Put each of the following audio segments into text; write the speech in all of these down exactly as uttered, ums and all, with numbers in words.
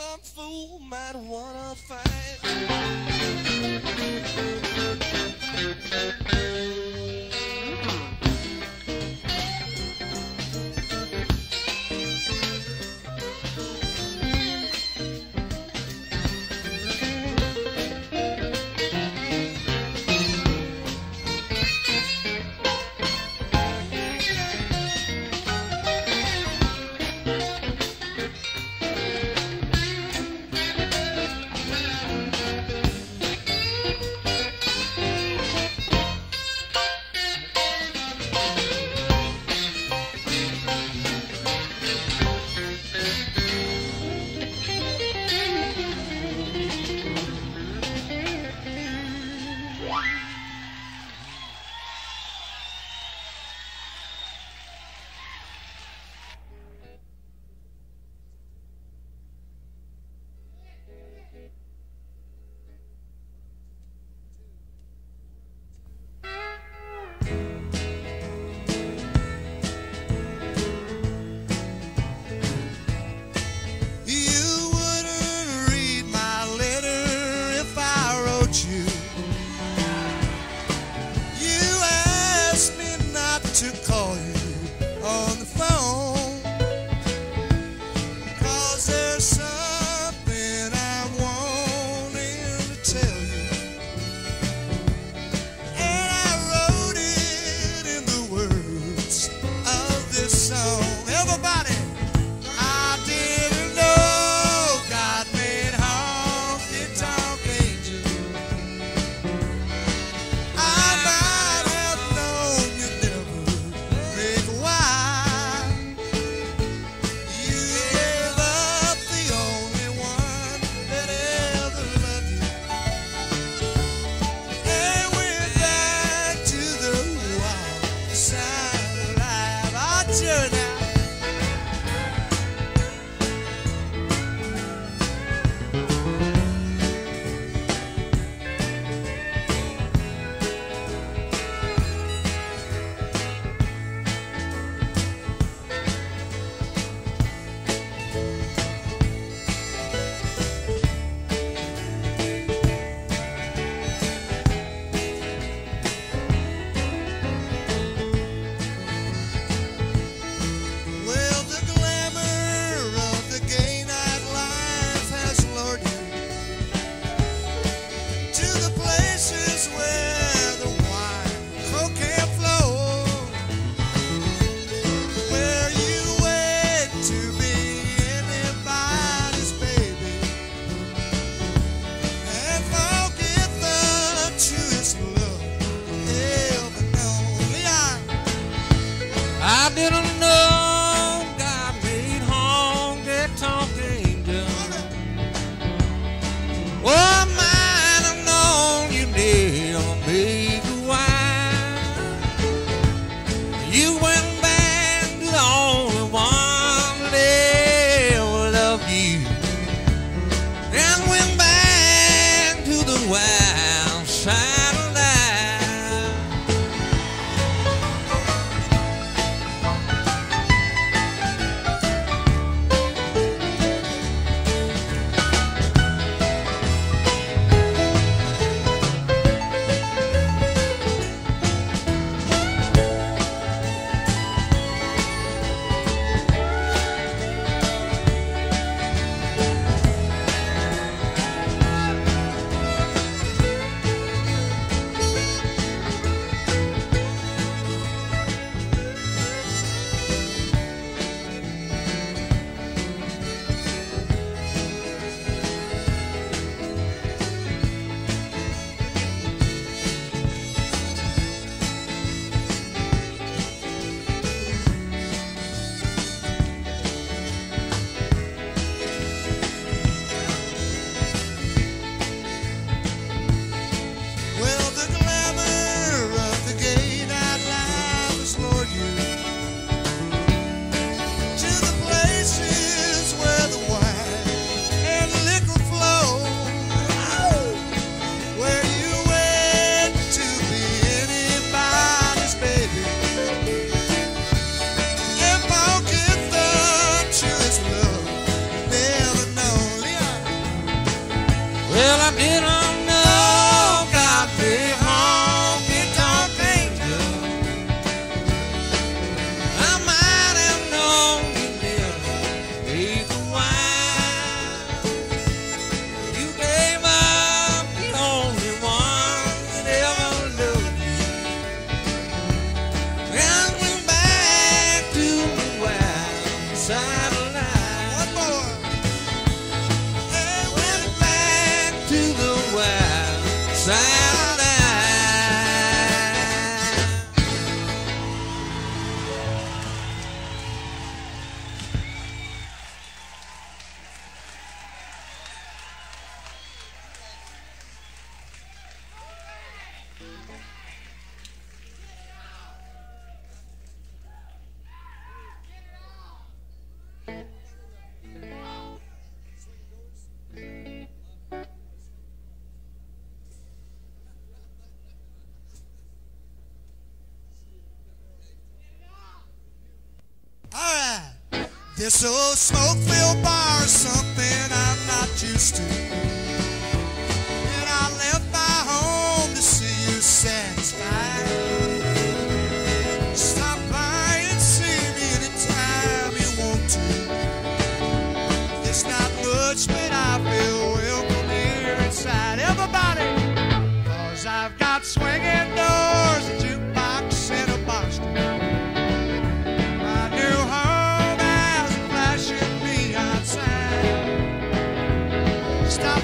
Some fool might wanna fight. didn't know got me honky tonk angel. I might have known you never gave the wine. You gave up the only one that ever loved me, and went back to the wild side of life. One more. And went back to the wild side of life. Alright, this old smoke-filled bar is something I'm not used to. And I left my home to see you satisfied. Stop by and see me anytime you want to. It's not much, but I feel welcome here inside. Everybody, 'cause I've got swinging doors, a jukebox, and a box to go. My new home has a flashing neon sign. Stop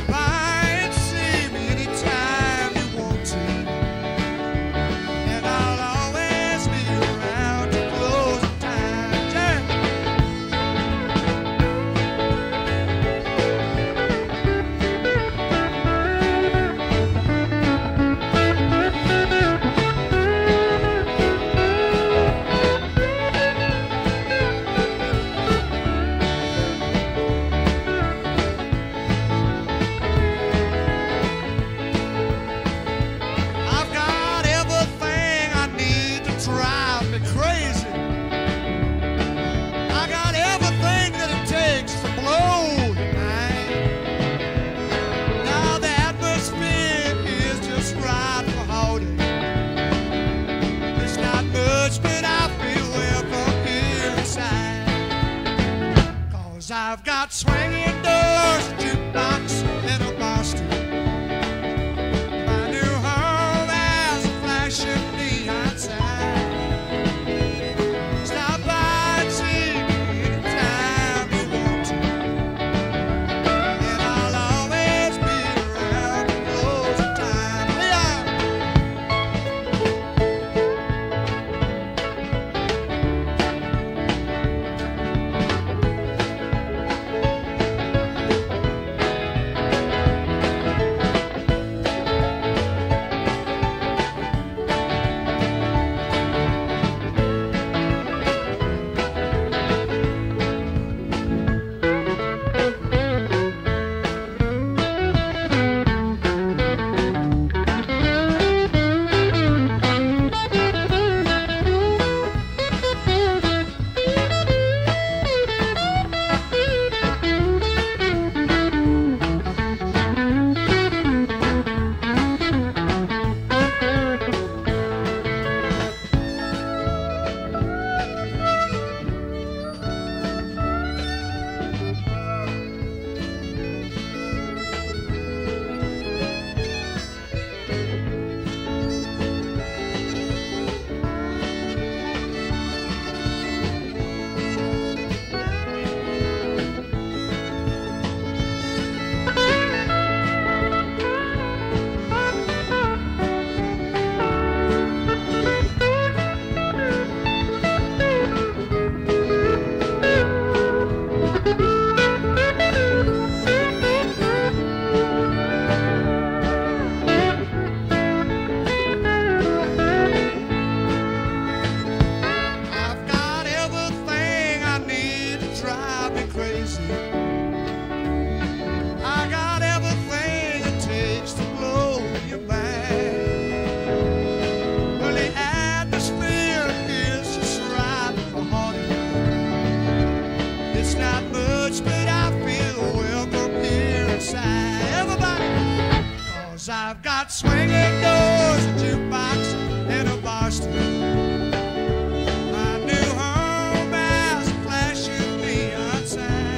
'Cause I've got swinging doors, a jukebox, and a bar stool. My new home has a flashing neon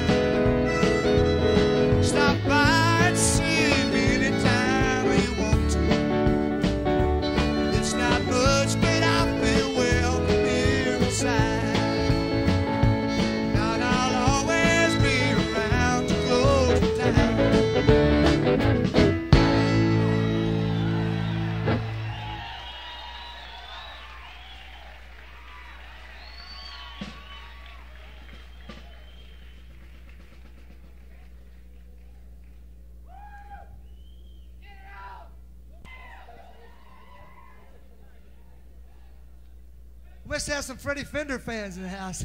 sign. Stop by and see me anytime you want to. It's not much, but I feel welcome here inside. And I'll always be around to close the time. We must have some Freddie Fender fans in the house.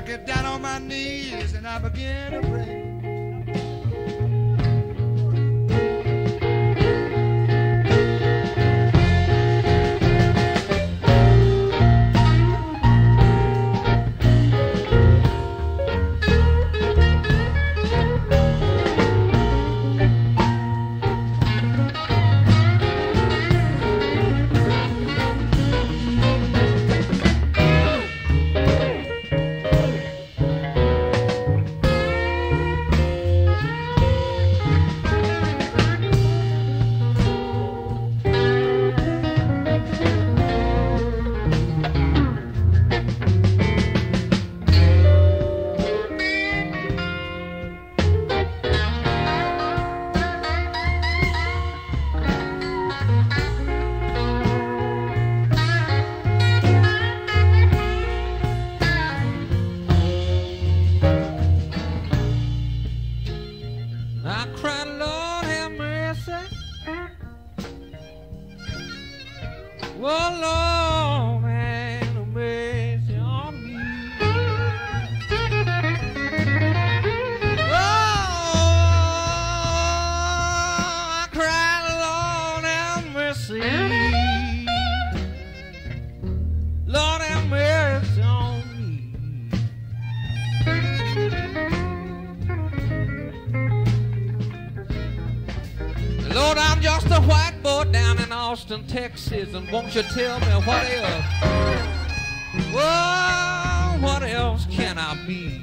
get down on my knees and I begin to pray. Texas, and won't you tell me what else? Well, what else can I be?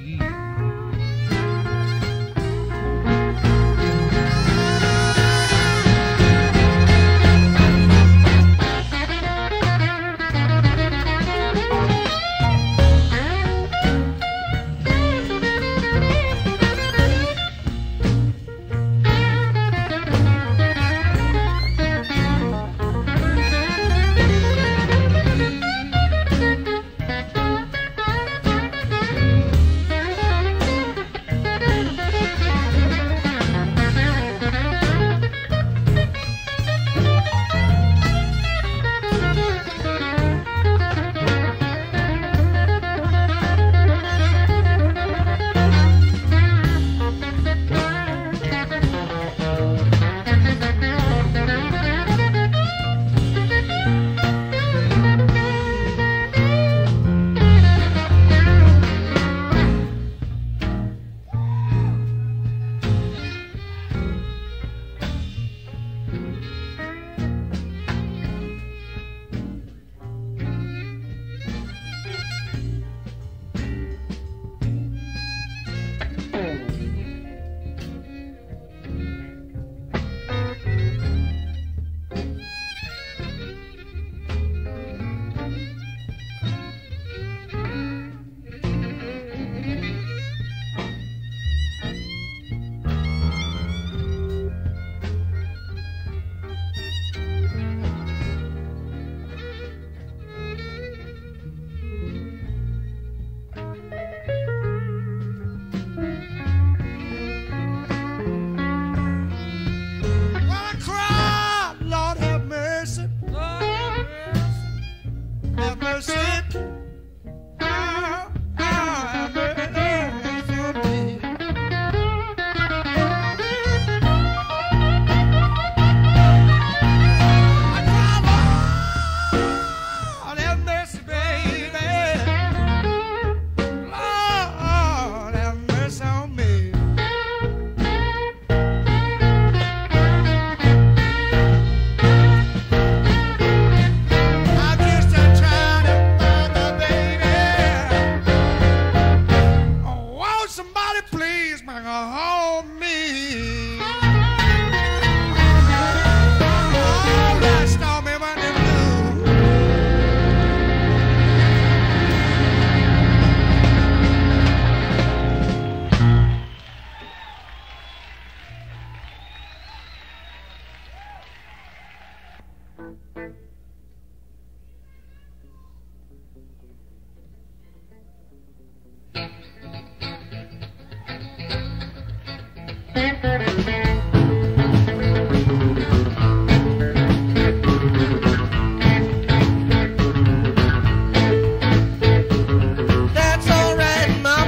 That's all right, my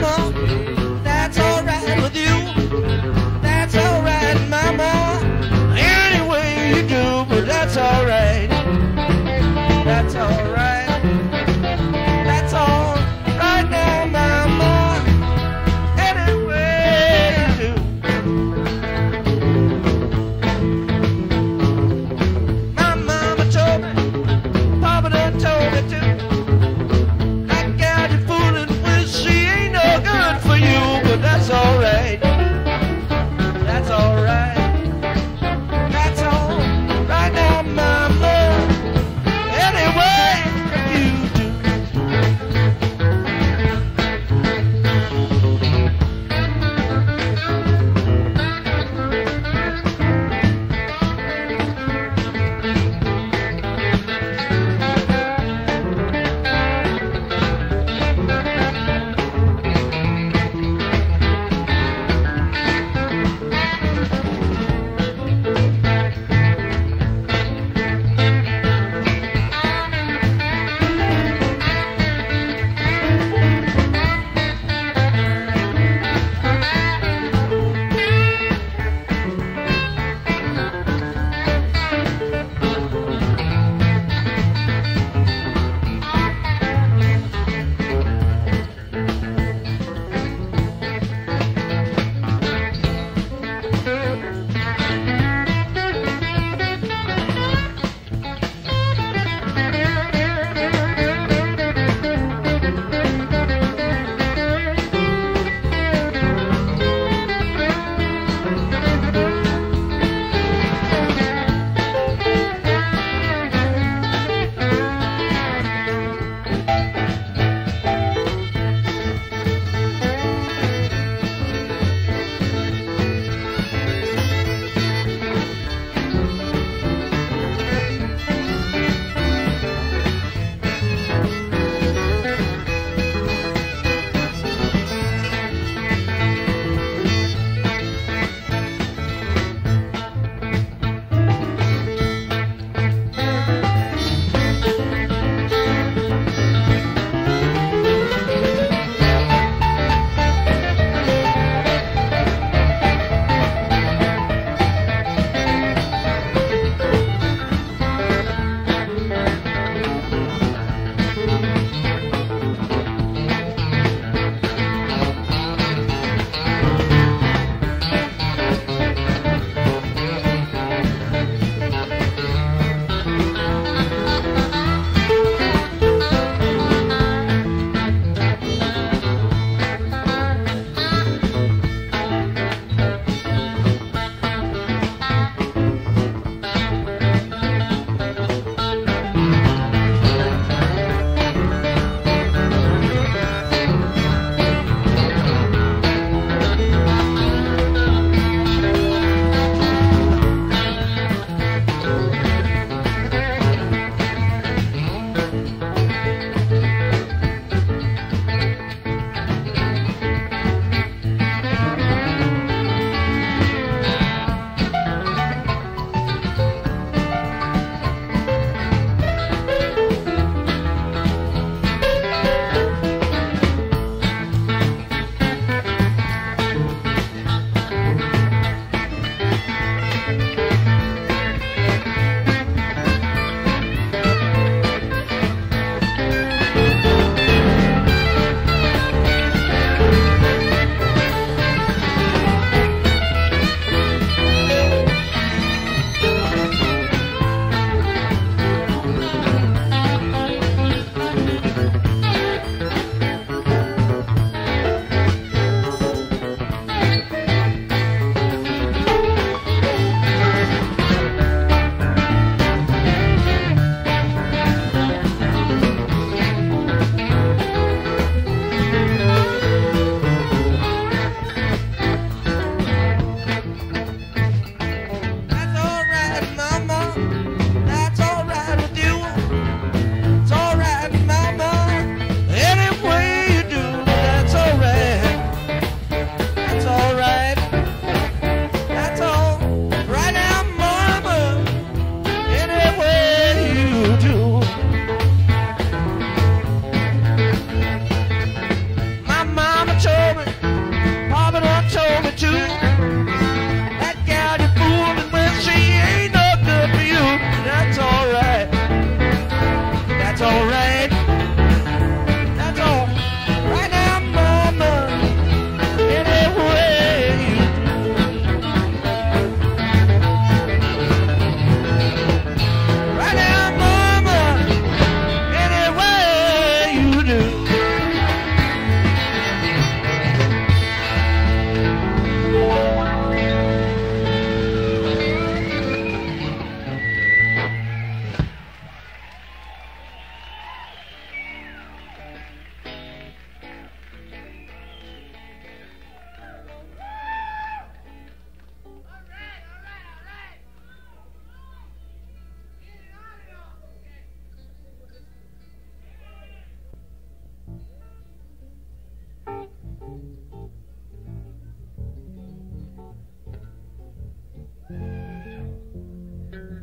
that's alright. That's alright. That's all right now, mama. Anyway you do. My mama told me, Papa done told me too. That gal you're fooling with, she ain't no good for you, but that's alright. That's alright. That's all right now, mama.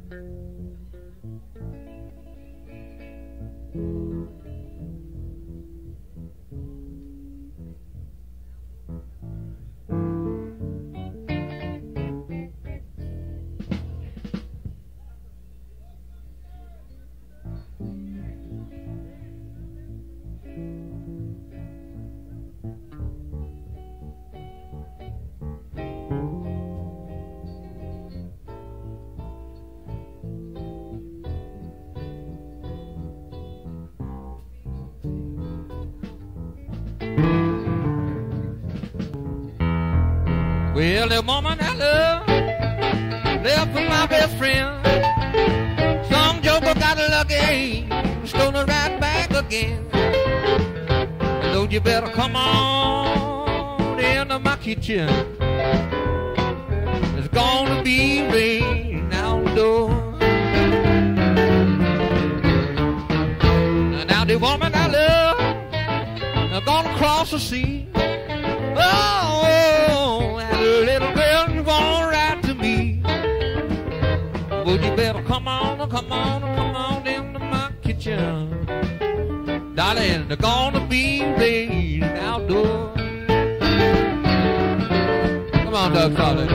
Well, the woman I love left with my best friend. Some joker got lucky, stole her right back again. So you better come on into my kitchen. It's gonna be rain outdoors. Now the woman I love, I'm gonna cross the sea. Oh, and the little girl, you gonna write to me. Well, you better come on, come on, come on into my kitchen. Darling, they're gonna be rain outdoors. Come on, Doug Solid.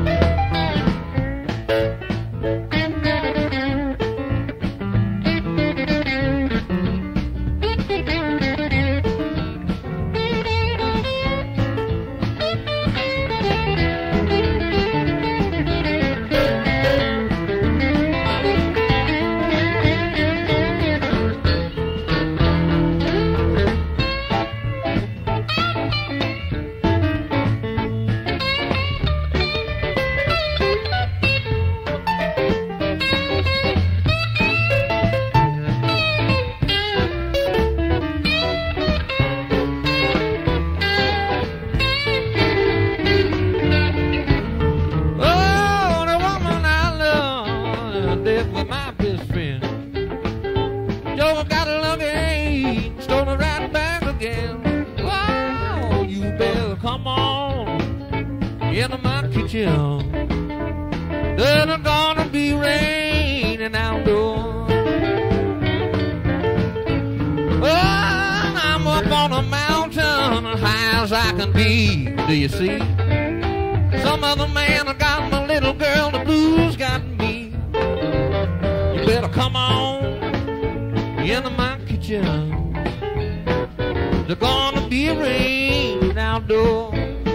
Then it's gonna be raining outdoors. Oh, I'm up on a mountain as high as I can be. Do you see? Some other man got my little girl, the blues got me. You better come on into my kitchen. There's gonna be rain outdoors.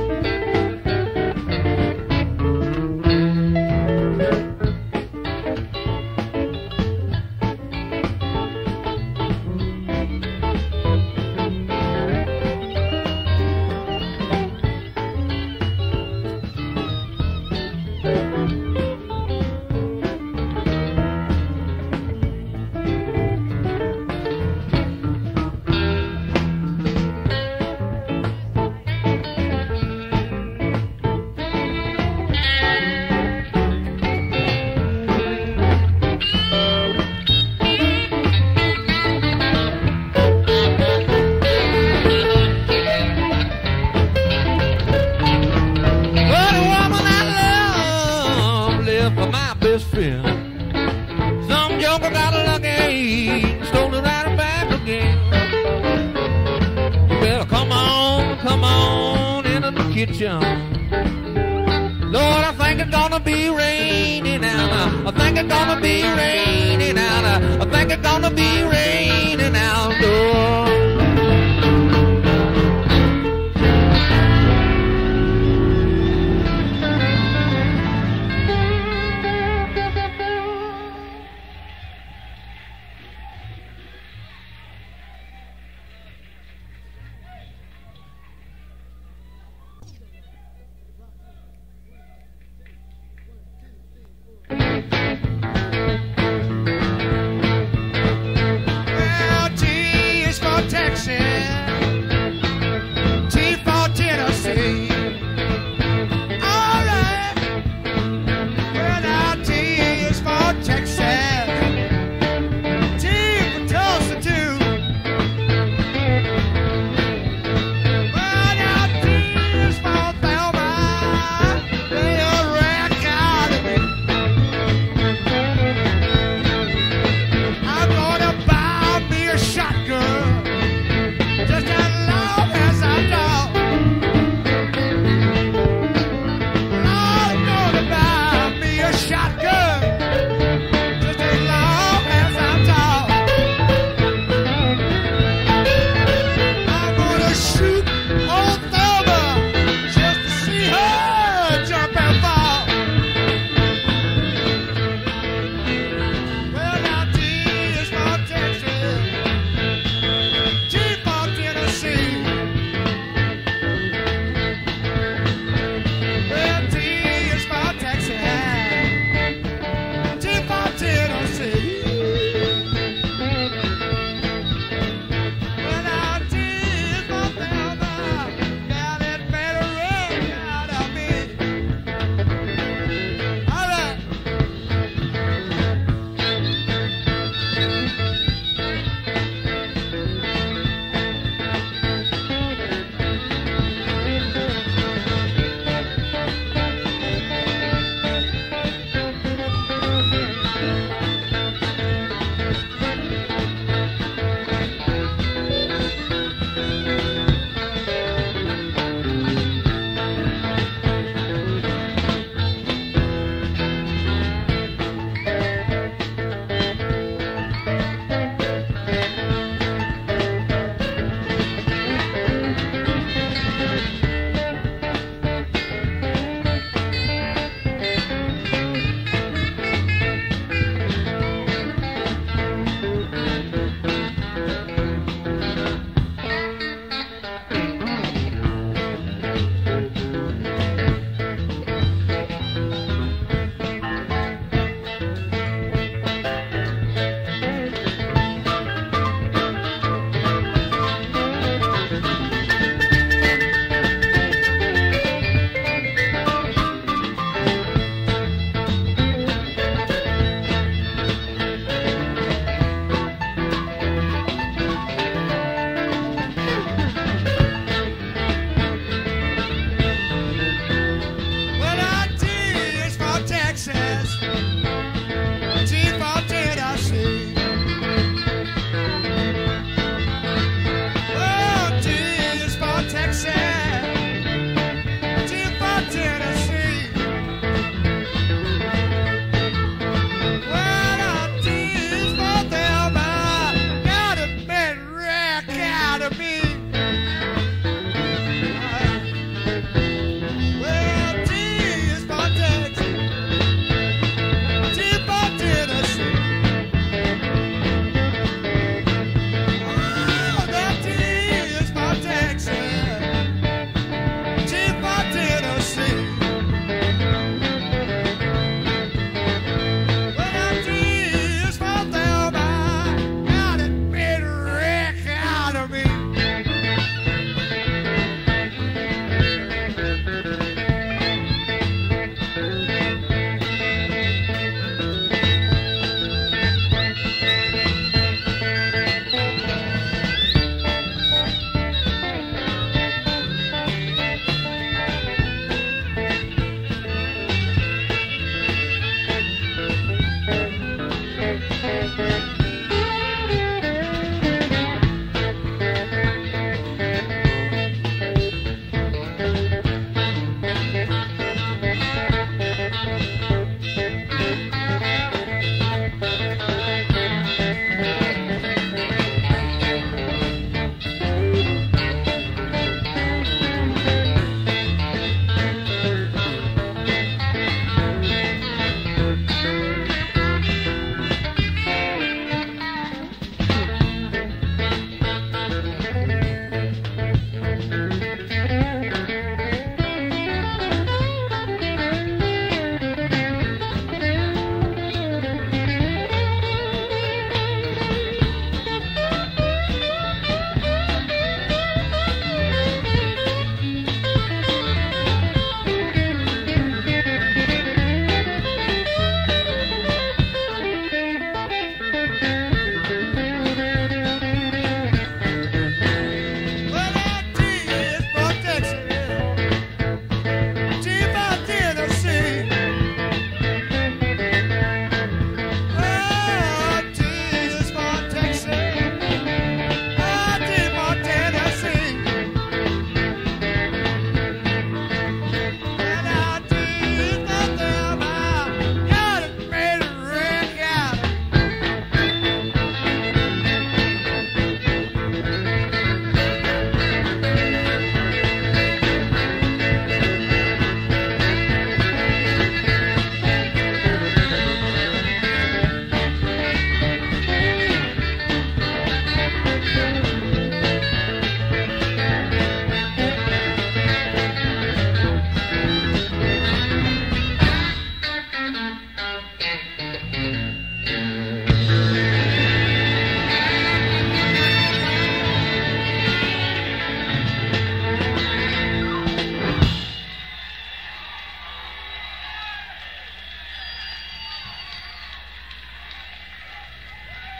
Some joker got lucky, stole it right back again. You better come on, come on into the kitchen. Lord, I think it's gonna be raining out. I think it's gonna be raining out. I think it's gonna be raining outdoors.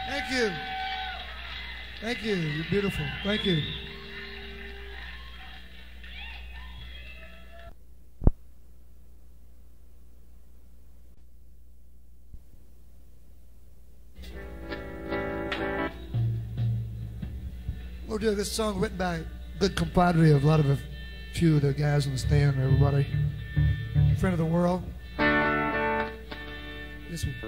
Thank you. Thank you. You're beautiful. Thank you. We'll do this song written by a good compadre of a lot of a few of the guys on the stand, everybody. Friend of the world. This one.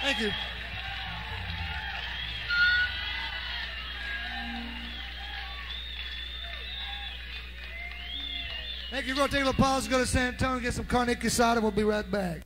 Thank you. Thank you. We're going to take a little pause, go to San Antonio, get some carne asada. We'll be right back.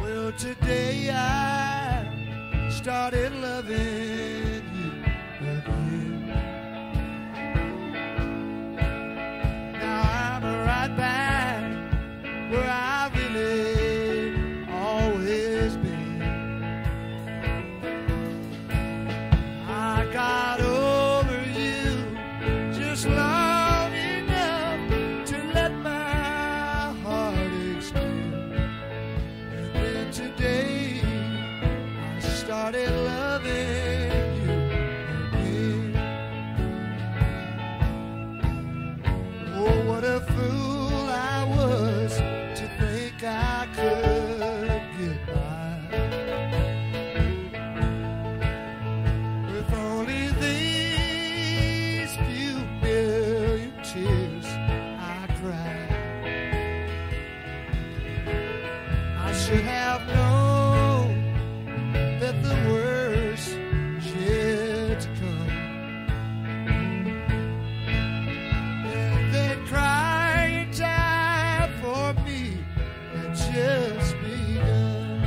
Well, today I started loving you again. Now I'm right back where I've really always been. I got over you just long enough to let my heart explain. And then today I started loving you again. Oh, what a fool I was to think I could get by with only these few million tears I cried. I should have known that the worst was yet to come. And then crying time for me had just begun.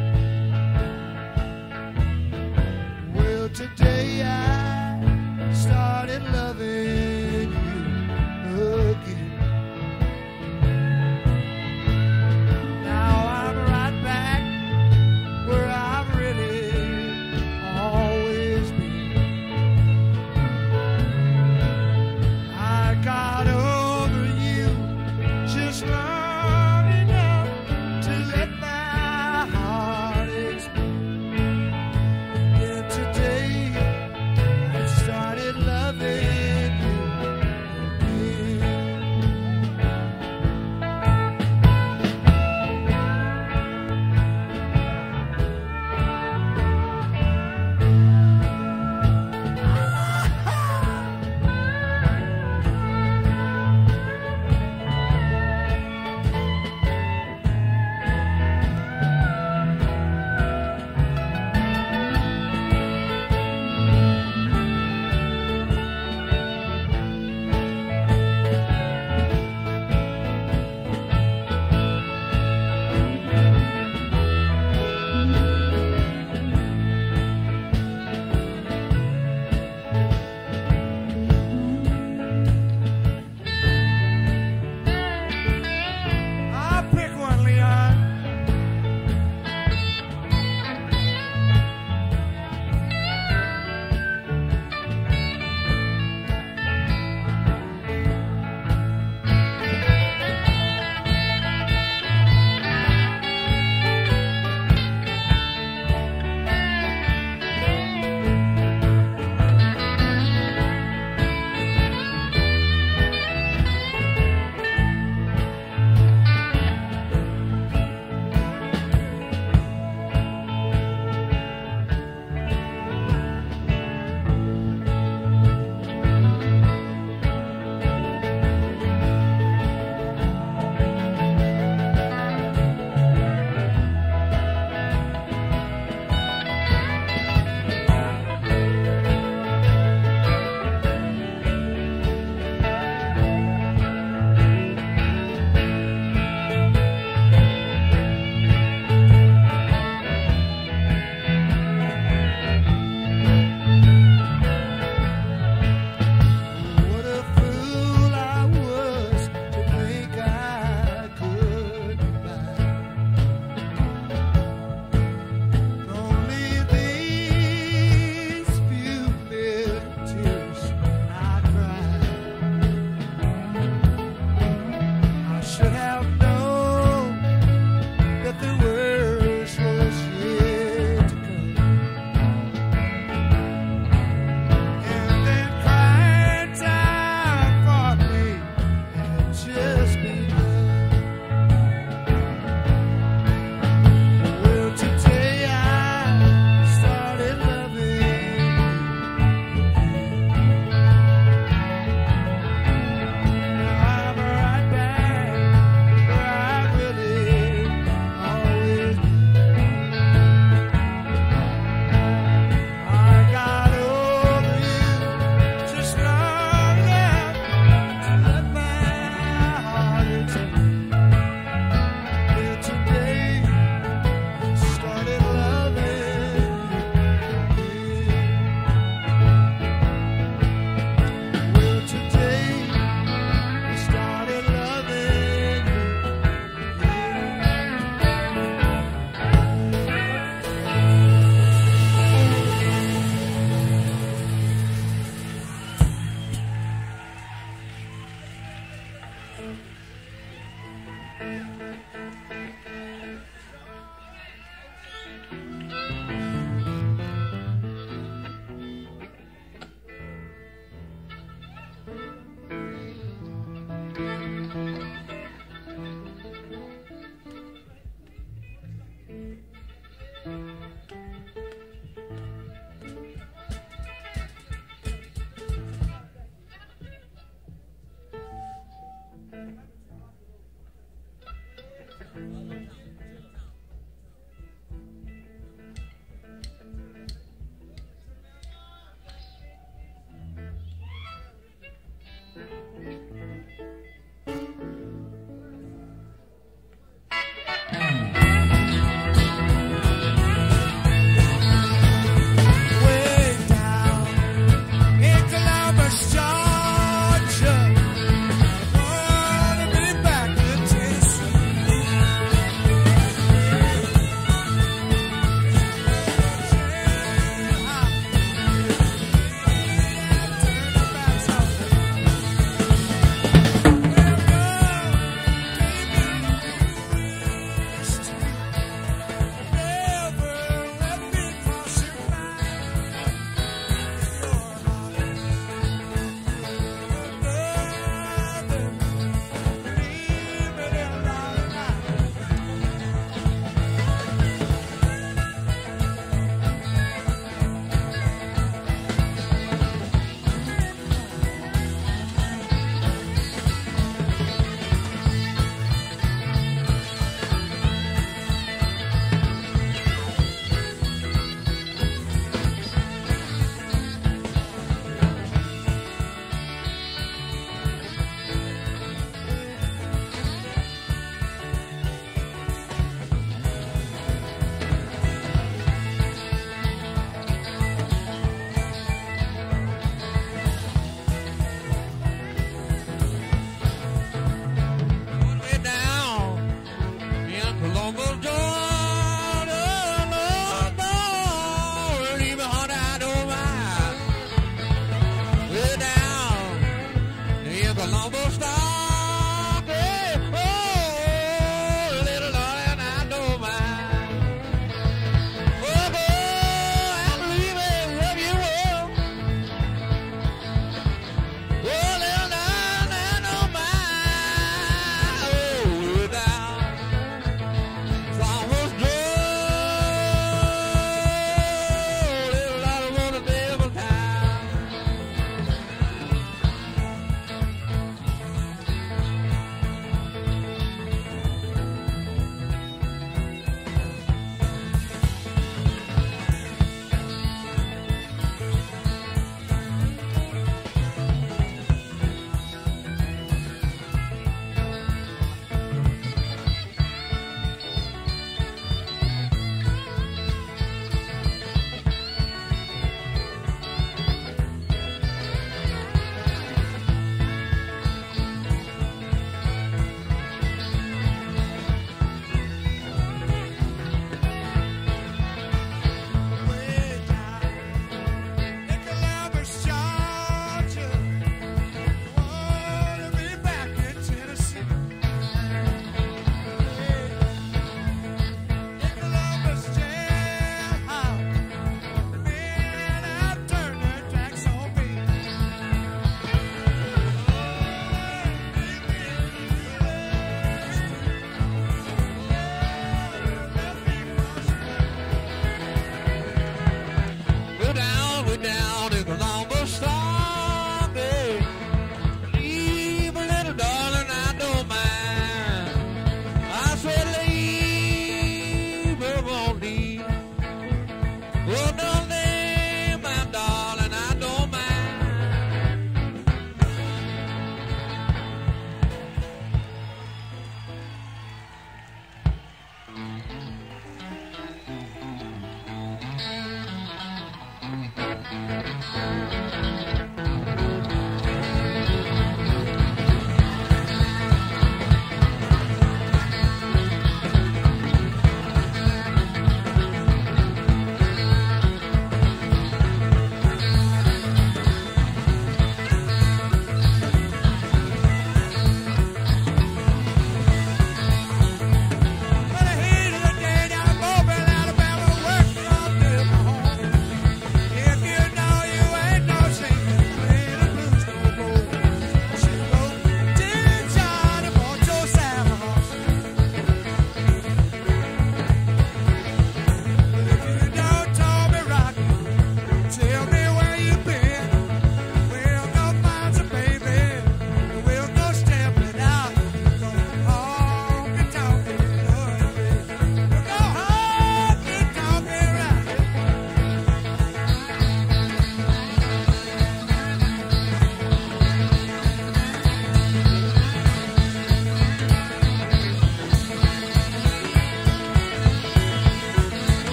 Well, today I started loving you again. Now I'm right back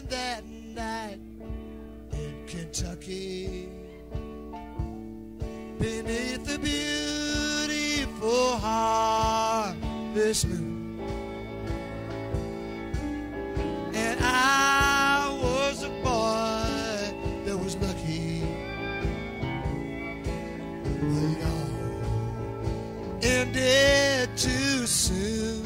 in that night in Kentucky beneath the beautiful harvest moon, and I was a boy that was lucky, but it all ended too soon.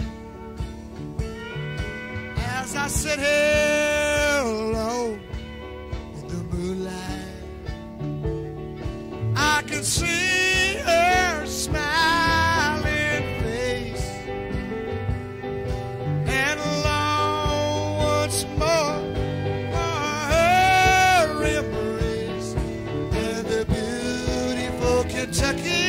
As I sit here alone in the moonlight, I can see her smiling face, and long once more for her embrace, and the beautiful Kentucky.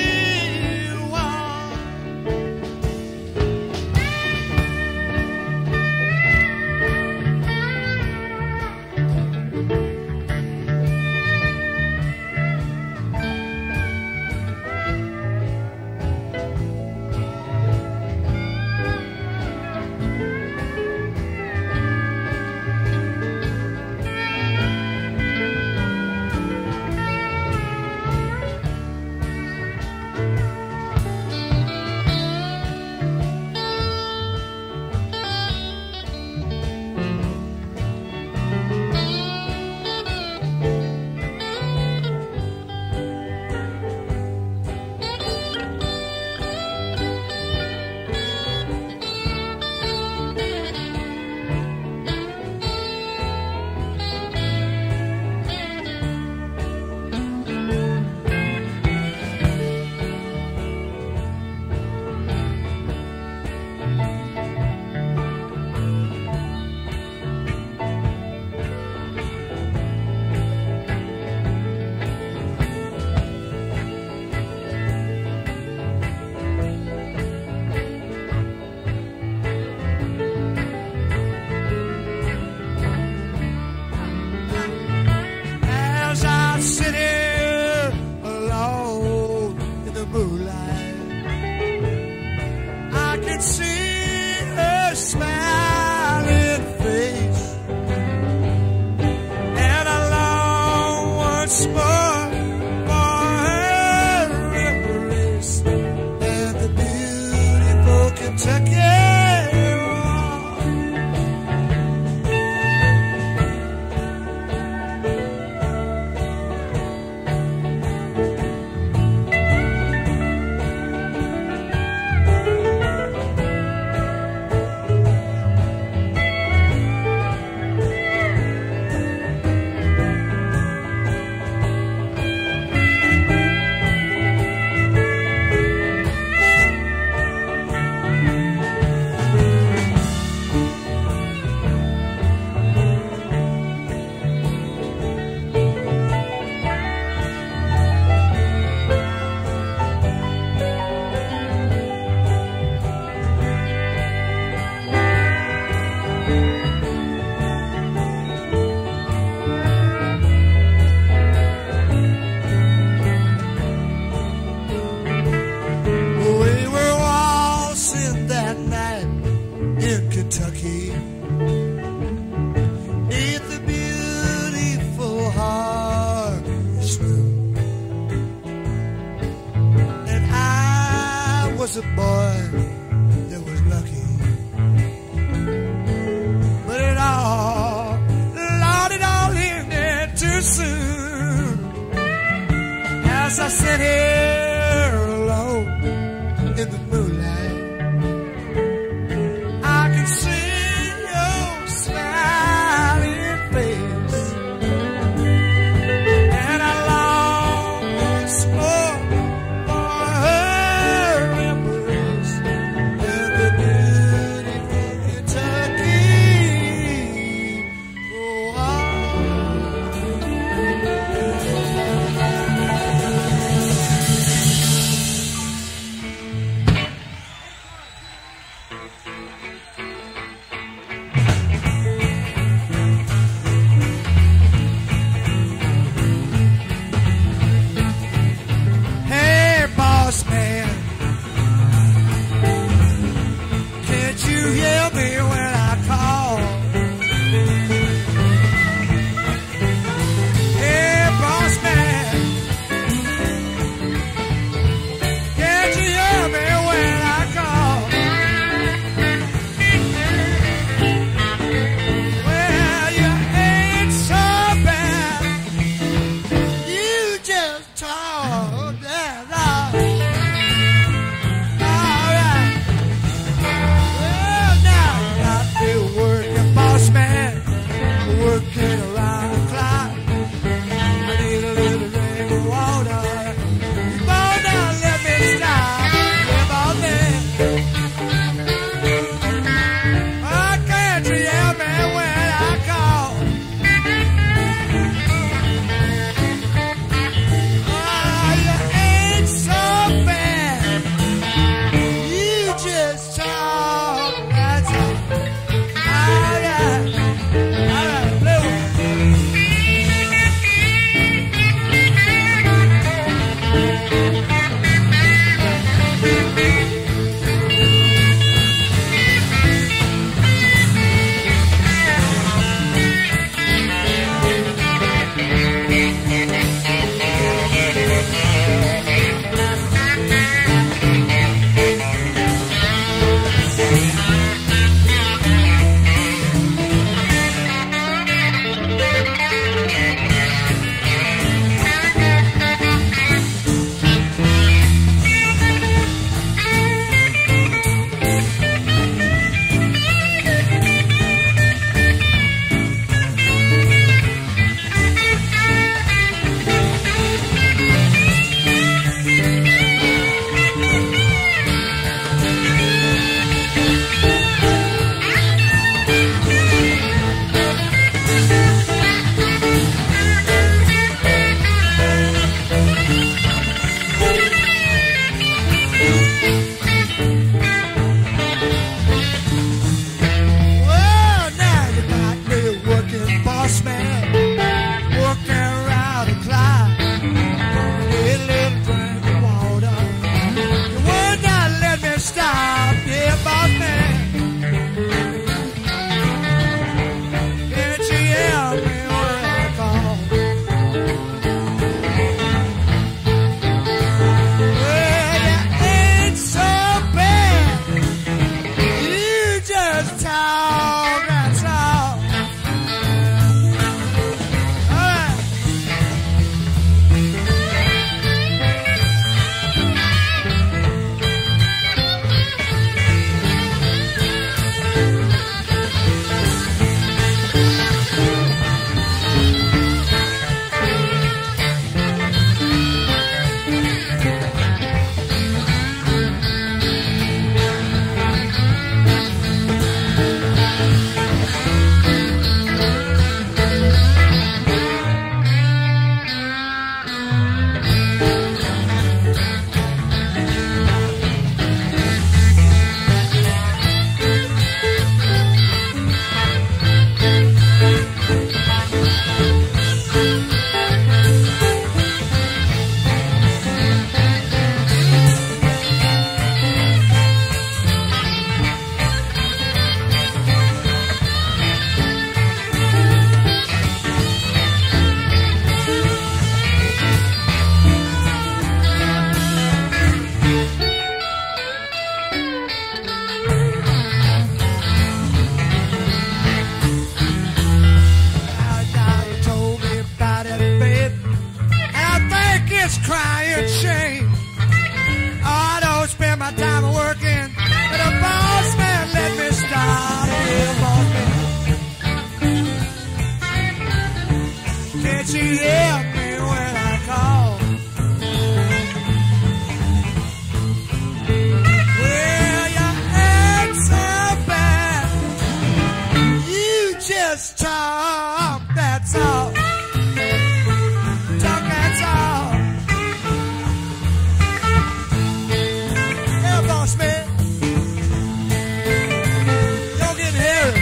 Sit here alone in the moonlight, I can see her smiling face, and I long once more for her embrace, and the beautiful Kentucky. Kentucky, neath the beautiful harvest moon, and I was a boy that was lucky, but it all, Lord, it all ended too soon. As I sit here alone in the moonlight, crying shame. I don't spend my time working, but a boss man let me stop. Yeah, boss man. Can't you help me when I call? Well, you ain't so bad. You just talk, that's all. Talk, that's all. Yeah, boss man. You're getting hairy.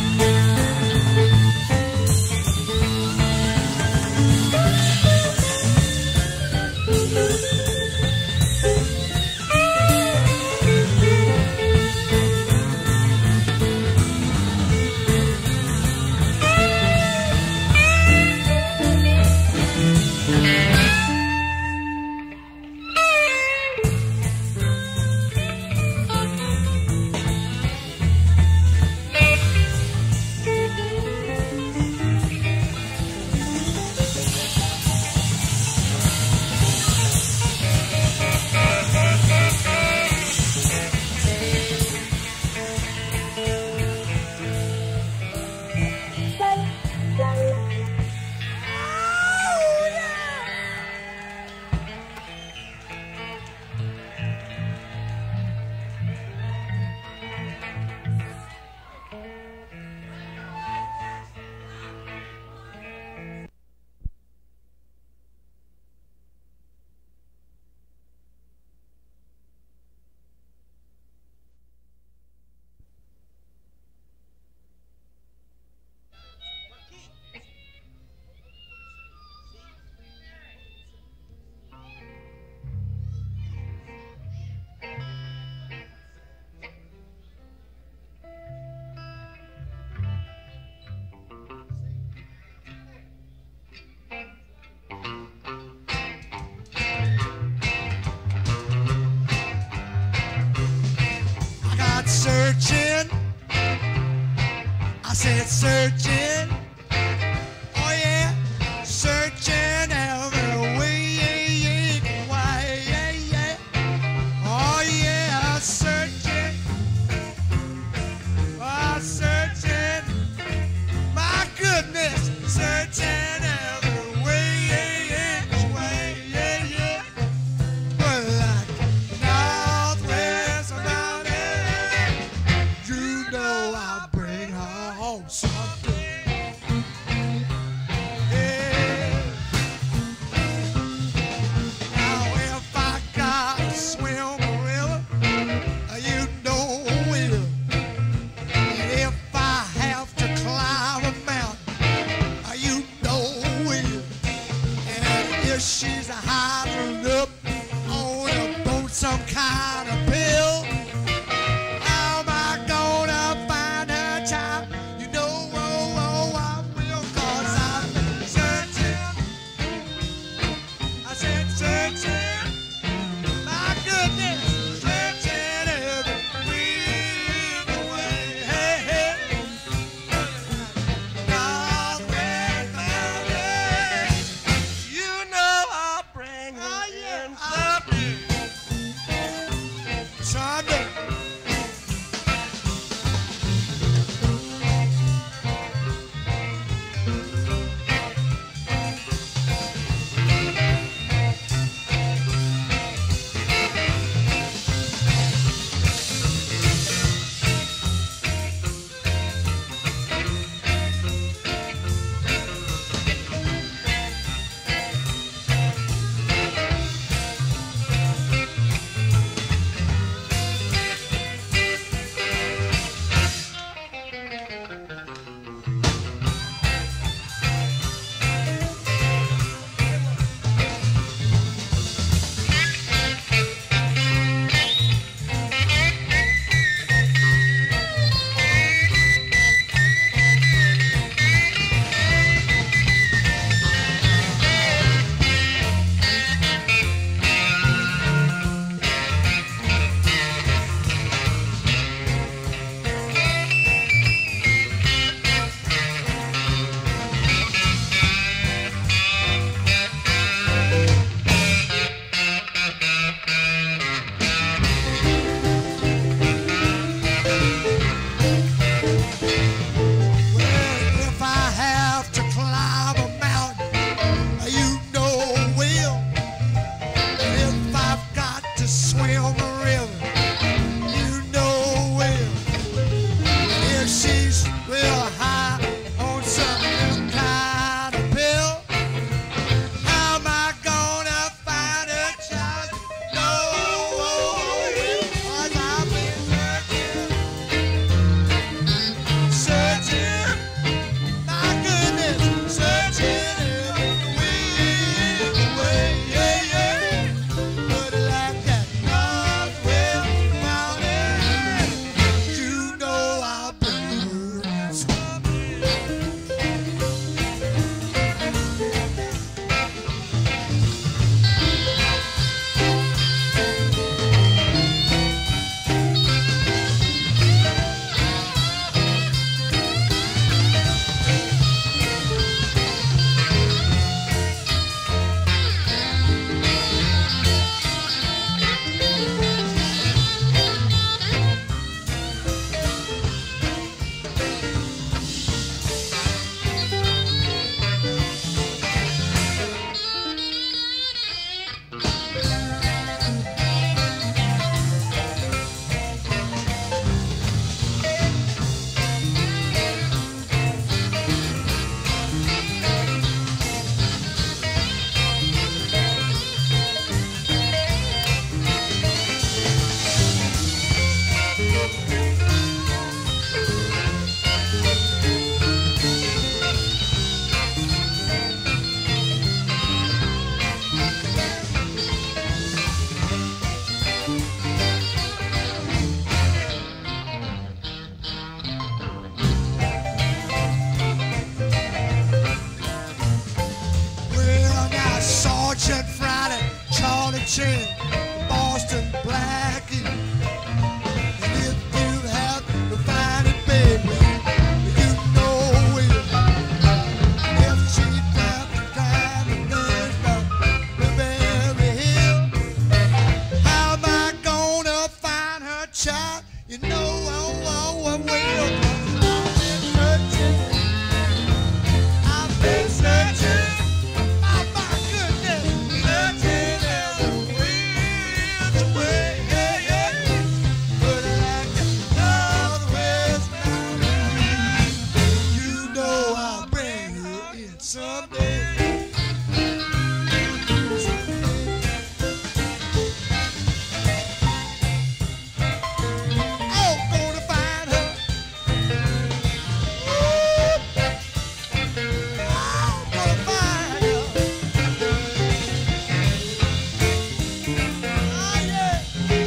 Searching, I said searching, oh yeah, searching every way, why, yeah, yeah, oh yeah, searching, oh searching, my goodness, searching every way, way, yeah, yeah, but like Northwest Mountain. You know I'll bring her home something. Yeah. Now if I gotta swim a river, you know I will. And if I have to climb a mountain, you know I will. And if she's hiding up on a boat, some kind of pill, Well, now Sergeant Friday, Charlie Chin, Boston Blackie. And if you have to find it, baby, you know it. If she found the time to dance by Blueberry Hill, how am I gonna find her child? You know I, I, I will. I've been searching. I've been searching. Oh my goodness, searching every which way, yeah, yeah. But like another West Mountain, you know I'll bring her in someday. Oh, gonna find her. Ooh. Oh, gonna find her. Oh, yeah.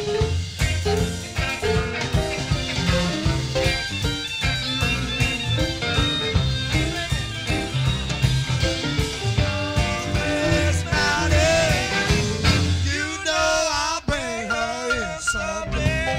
West Mountain, you know I'll bring her in someday.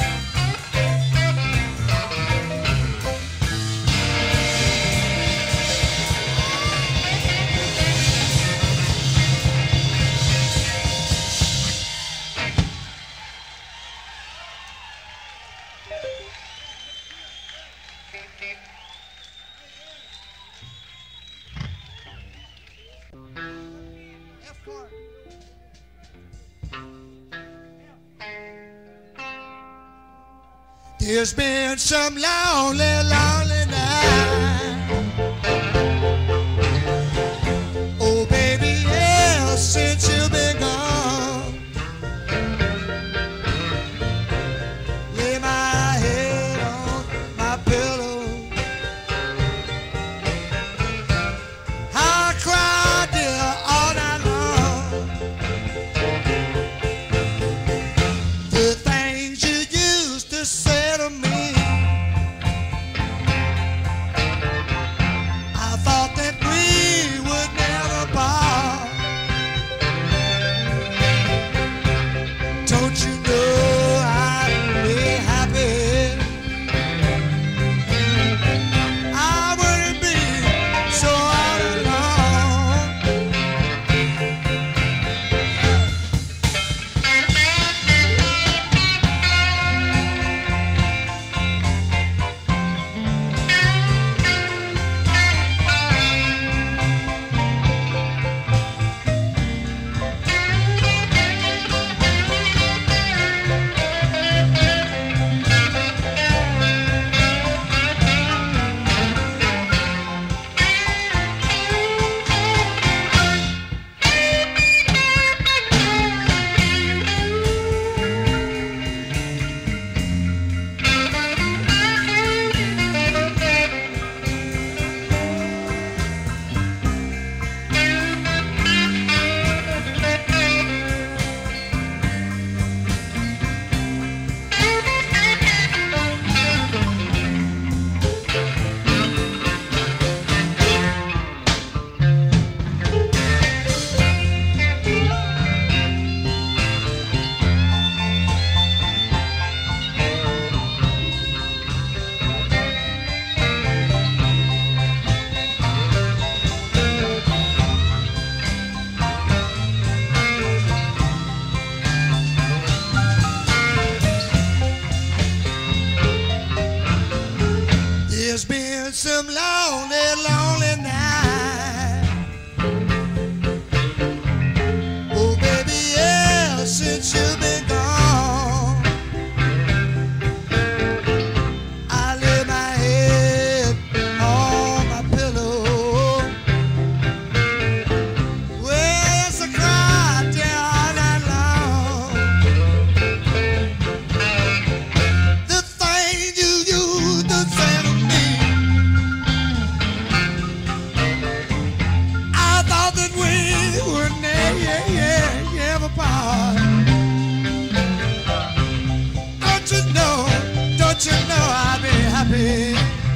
F chord. There's been some lonely, lonely night. Oh, baby, yeah, since you've been gone. Lay my head on my pillow. I cried, dear, all night long. The things you used to say to me. want you to know I'd be happy.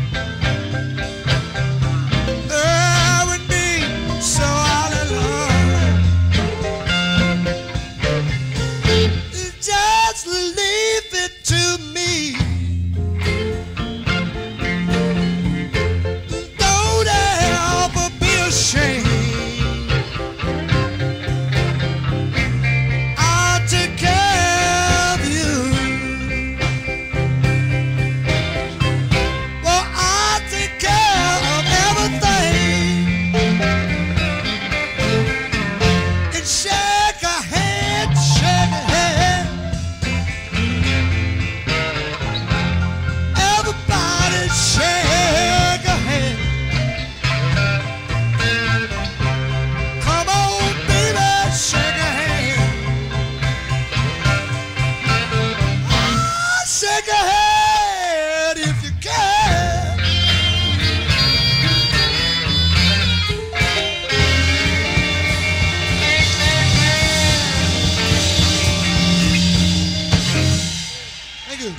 I would be so all alone. Just leave it to me. Don't ever be ashamed. I'll take care of you. Well, I'll take care of everything. And shake a hand, shake a hand. Everybody shake a hand. Come on, baby, shake a hand. Ah, shake a hand if you can. Thank you.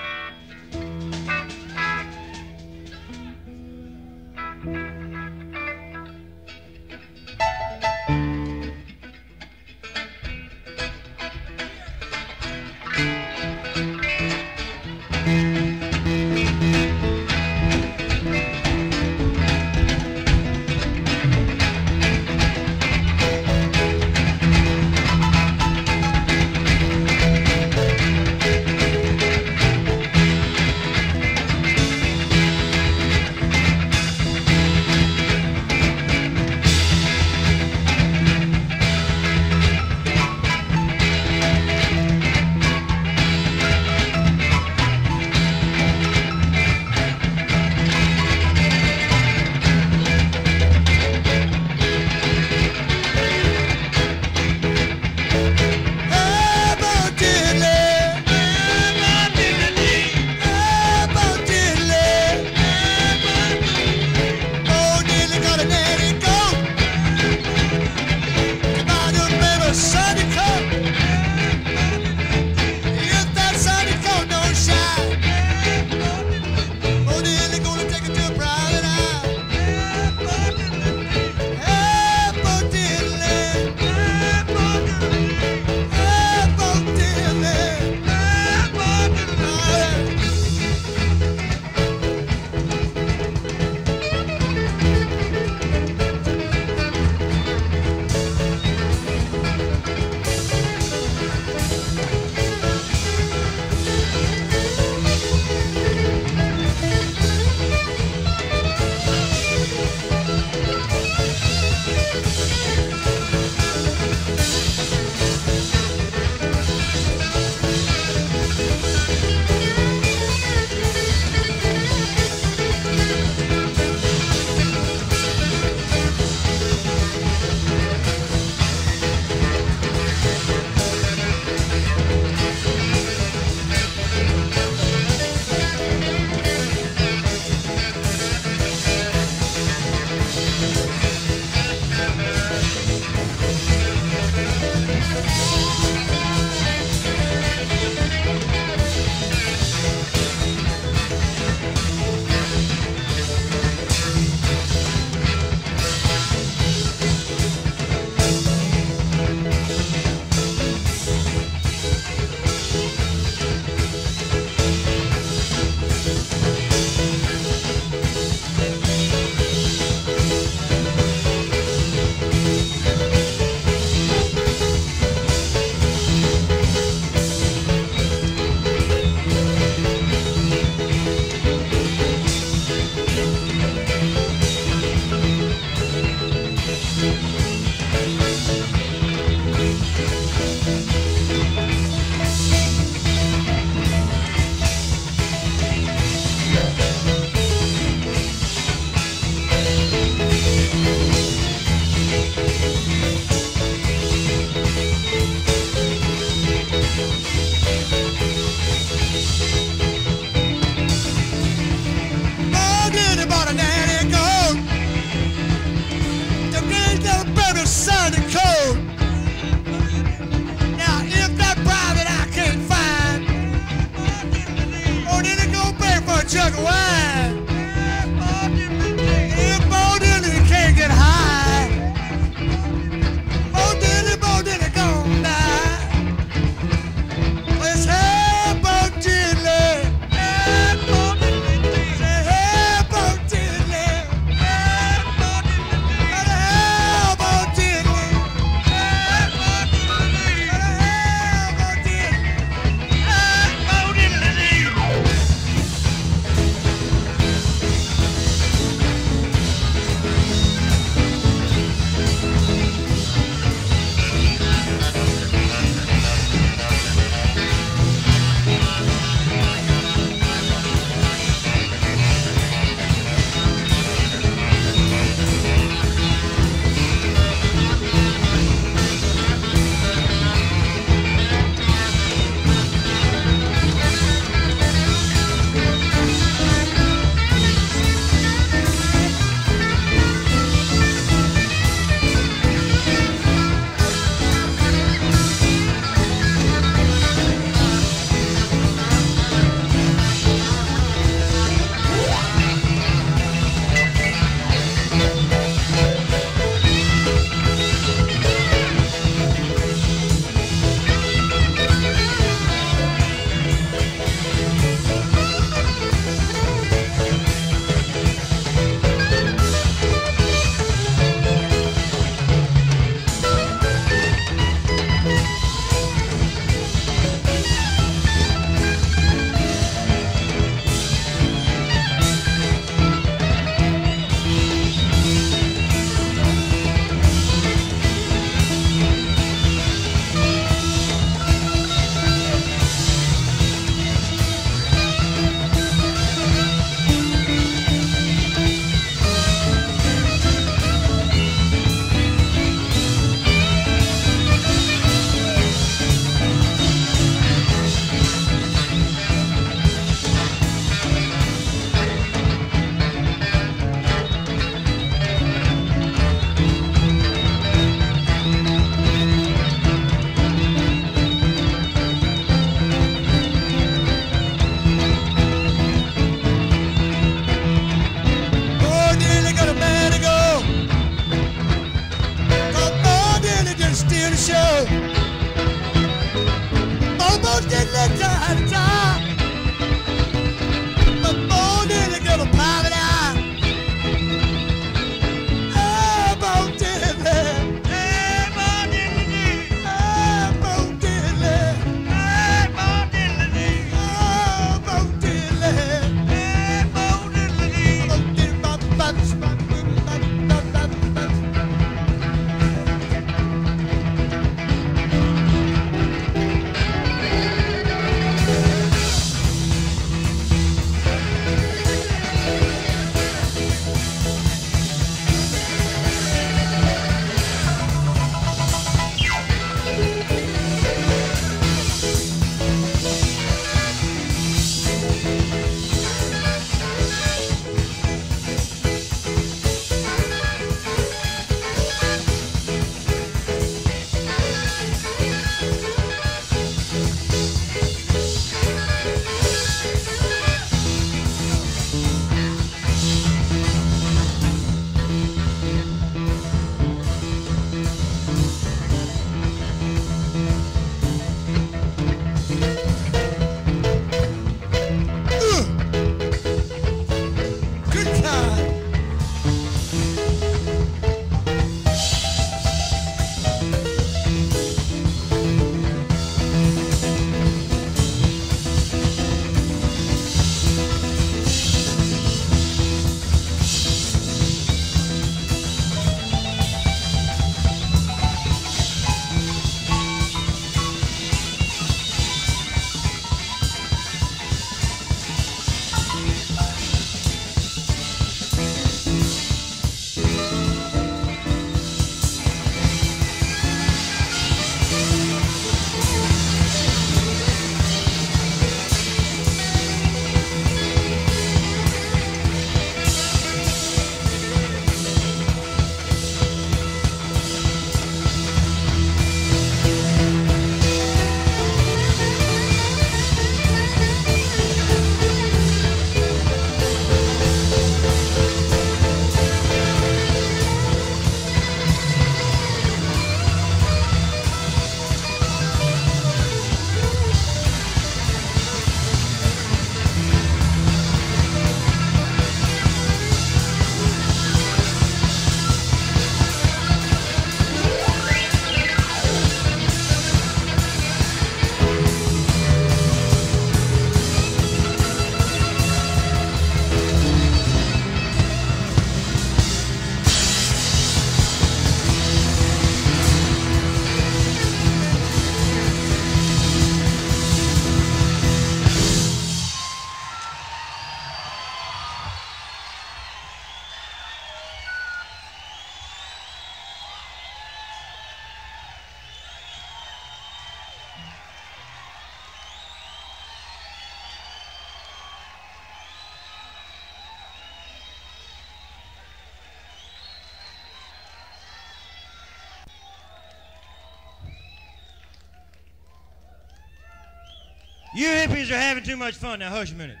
You hippies are having too much fun. Now hush a minute.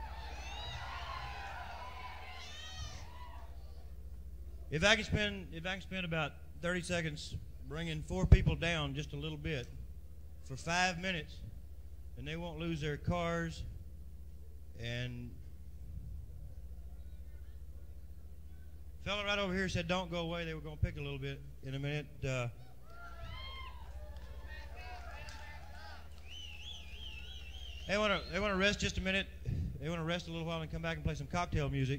If I can spend, if I can spend about thirty seconds bringing four people down just a little bit for five minutes, and they won't lose their cars, and fella right over here said don't go away. They were going to pick a little bit in a minute. Uh, they want to they want to rest just a minute. They want to rest a little while and come back and play some cocktail music.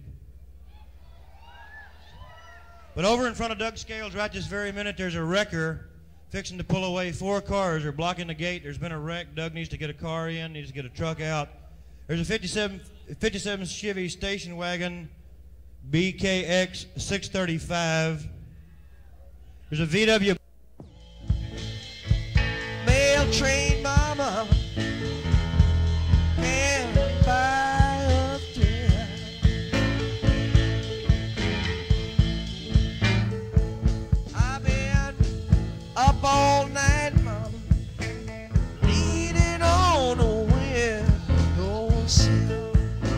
But over in front of Doug Scales right this very minute, there's a wrecker fixing to pull away. Four cars are blocking the gate. There's been a wreck. Doug needs to get a car in, needs to get a truck out. There's a fifty-seven, fifty-seven Chevy station wagon, B K X six thirty-five. There's a V W. Mail train mama can't buy a thrill. I've been up all night, mama, leaning on a windowsill.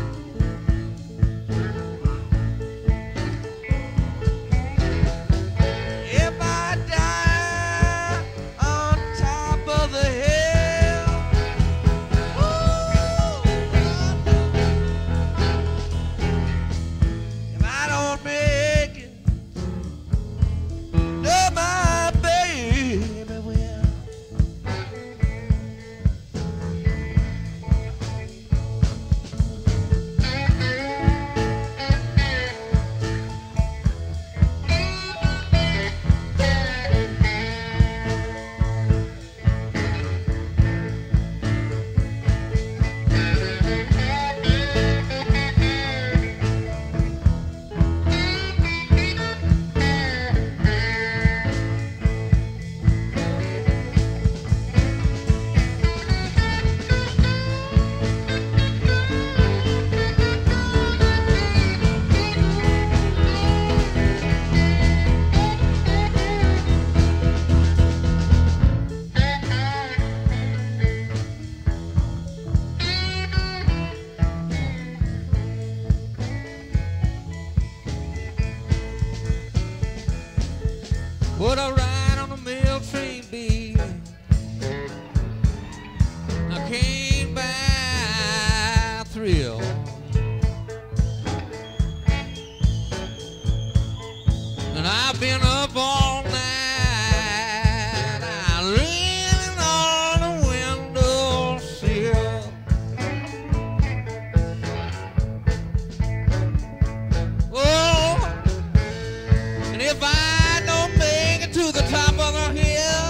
If I die on top of the hill, ooh, if I don't make it, no, my baby will. Would I ride on a mail train, baby? I can't buy a thrill. And I've been up all night, I leaning on the windowsill. Oh, and if I to the top of the hill,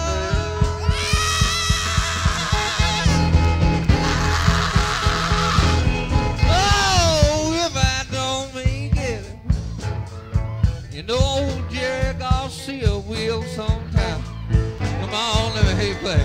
oh, if I don't make it, you know old Jerry Garcia will sometime. Come on, let me hear you play.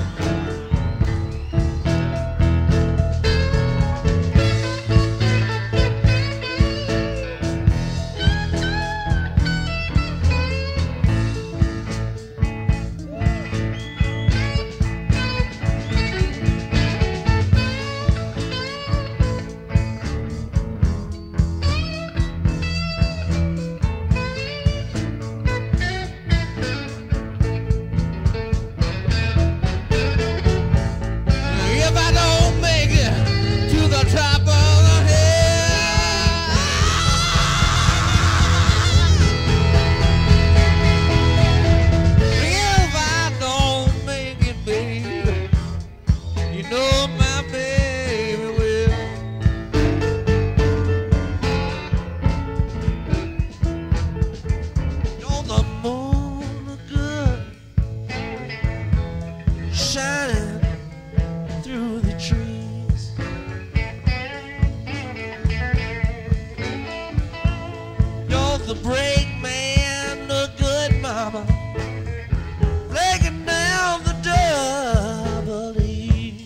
The brake man, the good mama, breaking down the double E.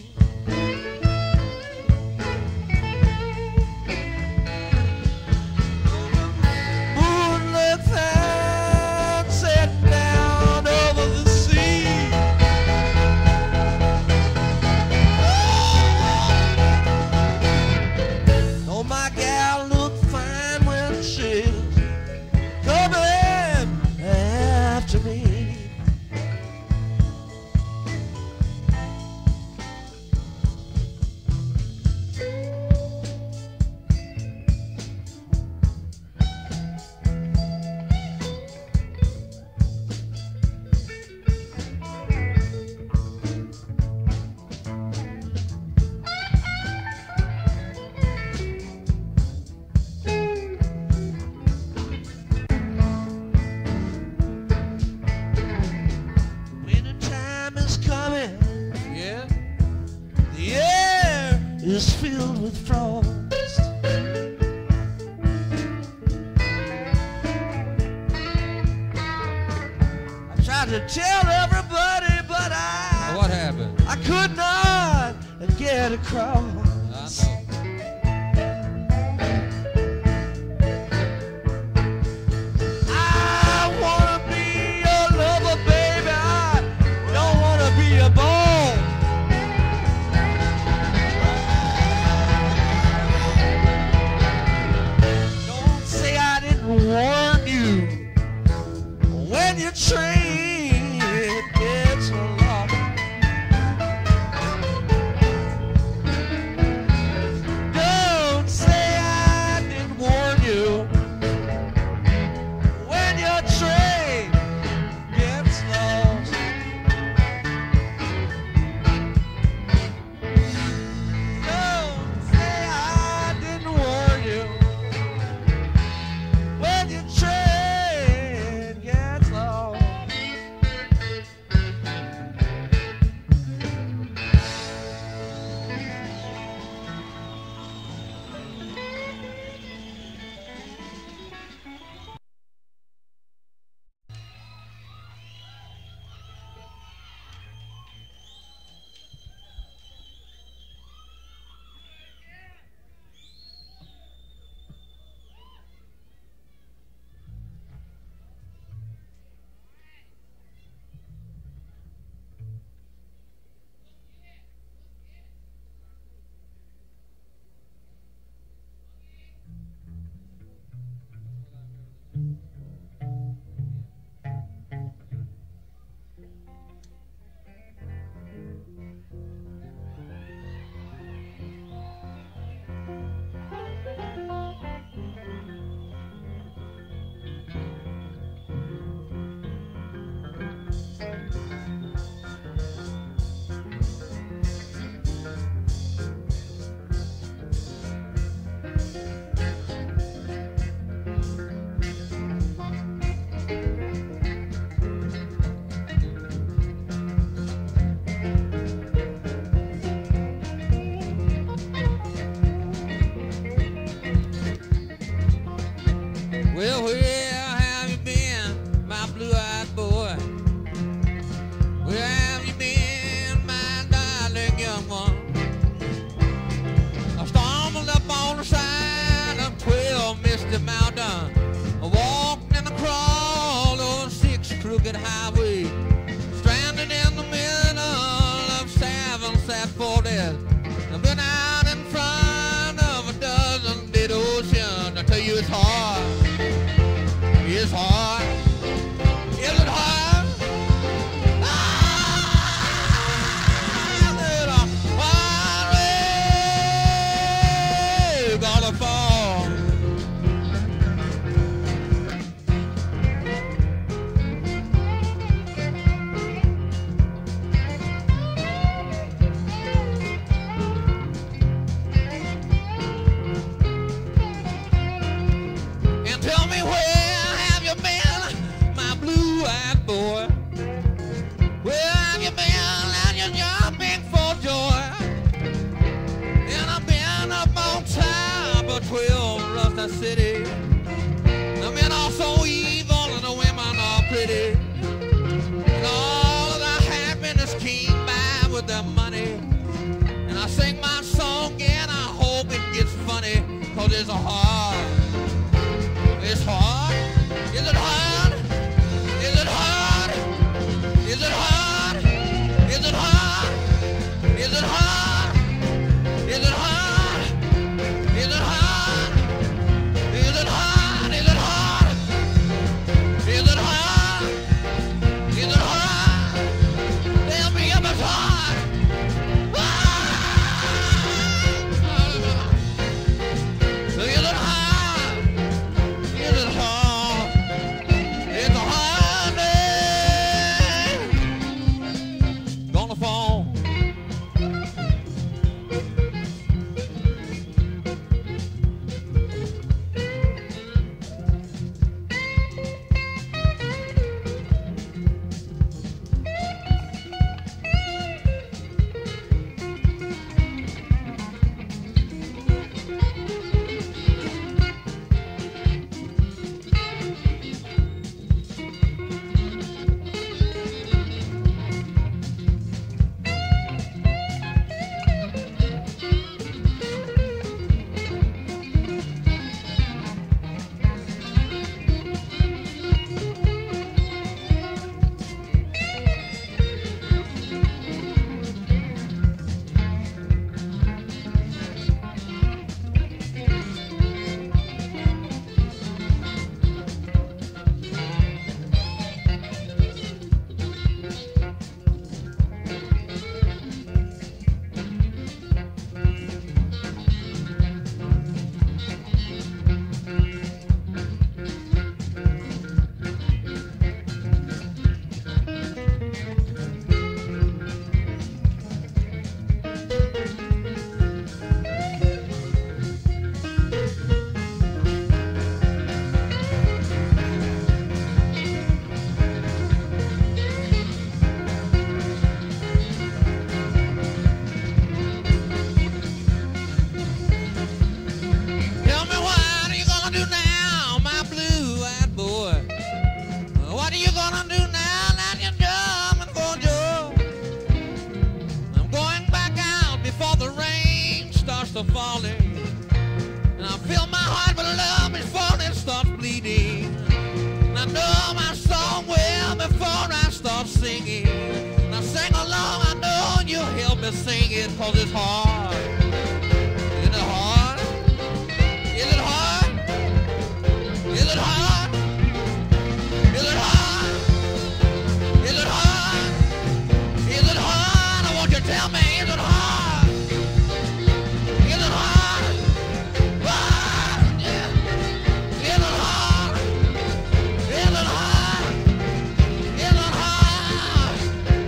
Moon looks out, set down over the sea. is filled with frost. I tried to tell everybody, but I What happened? I could not get across. I know. I wanna be your lover, baby. I don't wanna be a bone. Don't say I didn't warn you when your train gets lost. Don't say I didn't warn you when your train gets lost. Don't say I didn't warn you when your train gets lost. Well, where have you been, my blue-eyed boy? Where have you been, my darling young one? I stumbled up on the side of twelve misty mountain. I walked and I crawled on six crooked highway, stranded in the middle of seven sad forties. I've been out in front of a dozen dead oceans. I tell you it's hard. It's hard. Is it hard? Ah, little wide gonna fall. And tell me where boy, where have you been? And you're jumping for joy. And I've been up on top of twelve Rusty City. The men are so evil and the women are pretty. And all of the happiness came by with their money. And I sing my song and I hope it gets funny, cause it's hard. It's hard. Is it hard? Is it hard? Is it hard? Is it hard? Is it hard? Is it hard? Is it hard? Is it hard? Is it hard? Is it hard? Is it hard? Tell me if it's hard. are falling, and I feel my heart with love before it starts bleeding. And I know my song well before I start singing. And I sing along, I know you'll help me sing it, cause it's hard. Is it hard? Is it hard? Is it hard? Is it hard? Is it hard? Is it hard? I want you to tell me, is it hard? Is it hard? Ah, yeah. Is it hard? Is it hard? Is it hard?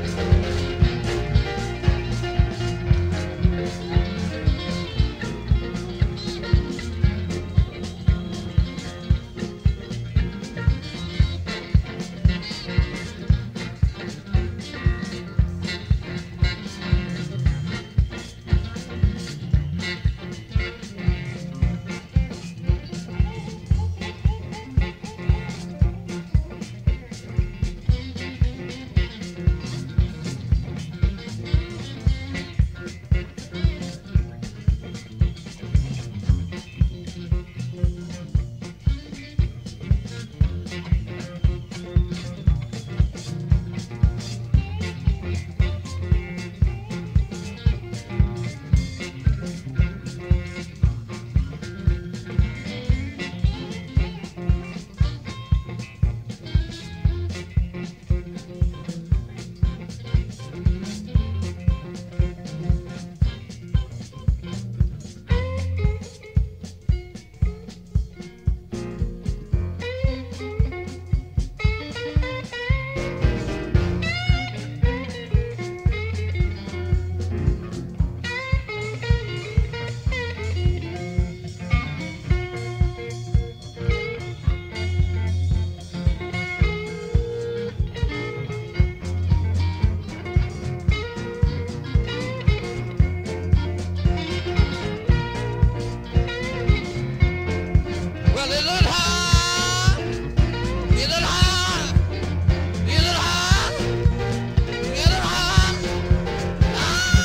Well, is it hard? Is it hard? Is it hard? Is it hard? Ah!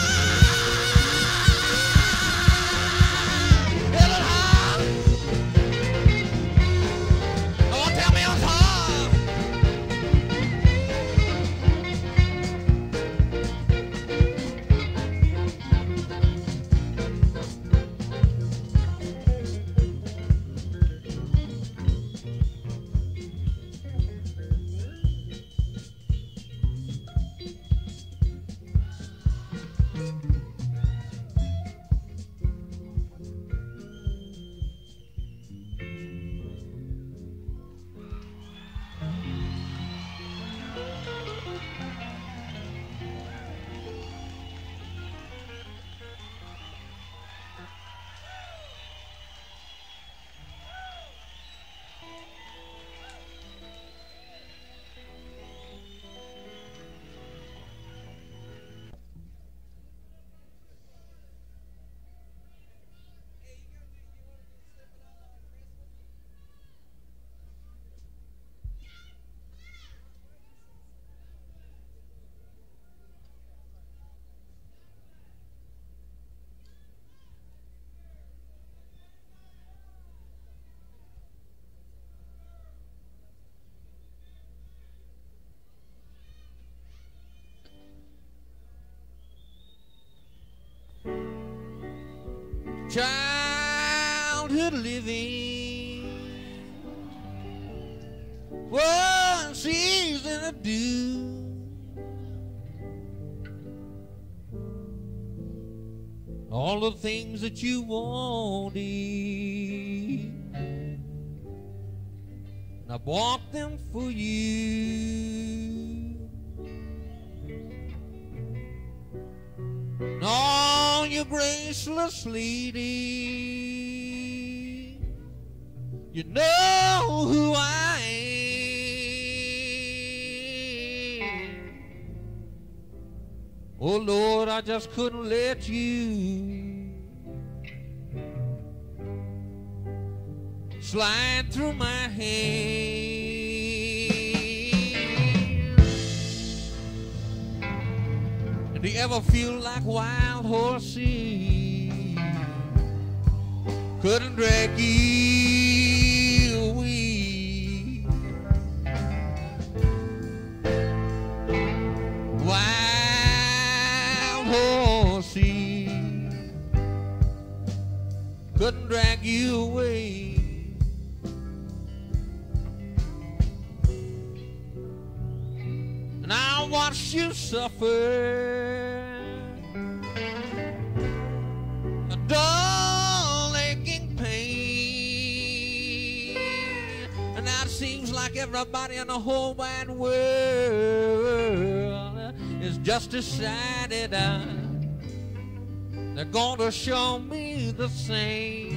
Is it hard? Come on, tell me it's hard. Childhood living, one season to do. All the things that you wanted, and I bought them for you. And all your graceless lady, you know who I am. Oh Lord, I just couldn't let you slide through my hands. And do you ever feel like wild horses couldn't drag you away. Wild horsey couldn't drag you away. And I watched you suffer a dull aching pain, and now it seems like everybody in the whole wide world is just decided uh, they're gonna show me the same.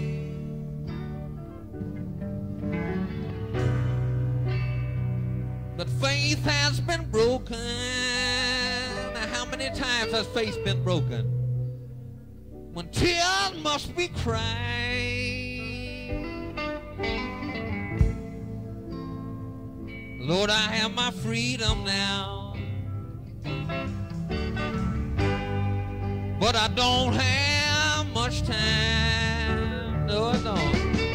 But faith has been broken. How many times has faith been broken? When tears must be cried. Lord, I have my freedom now, but I don't have much time. No, I don't.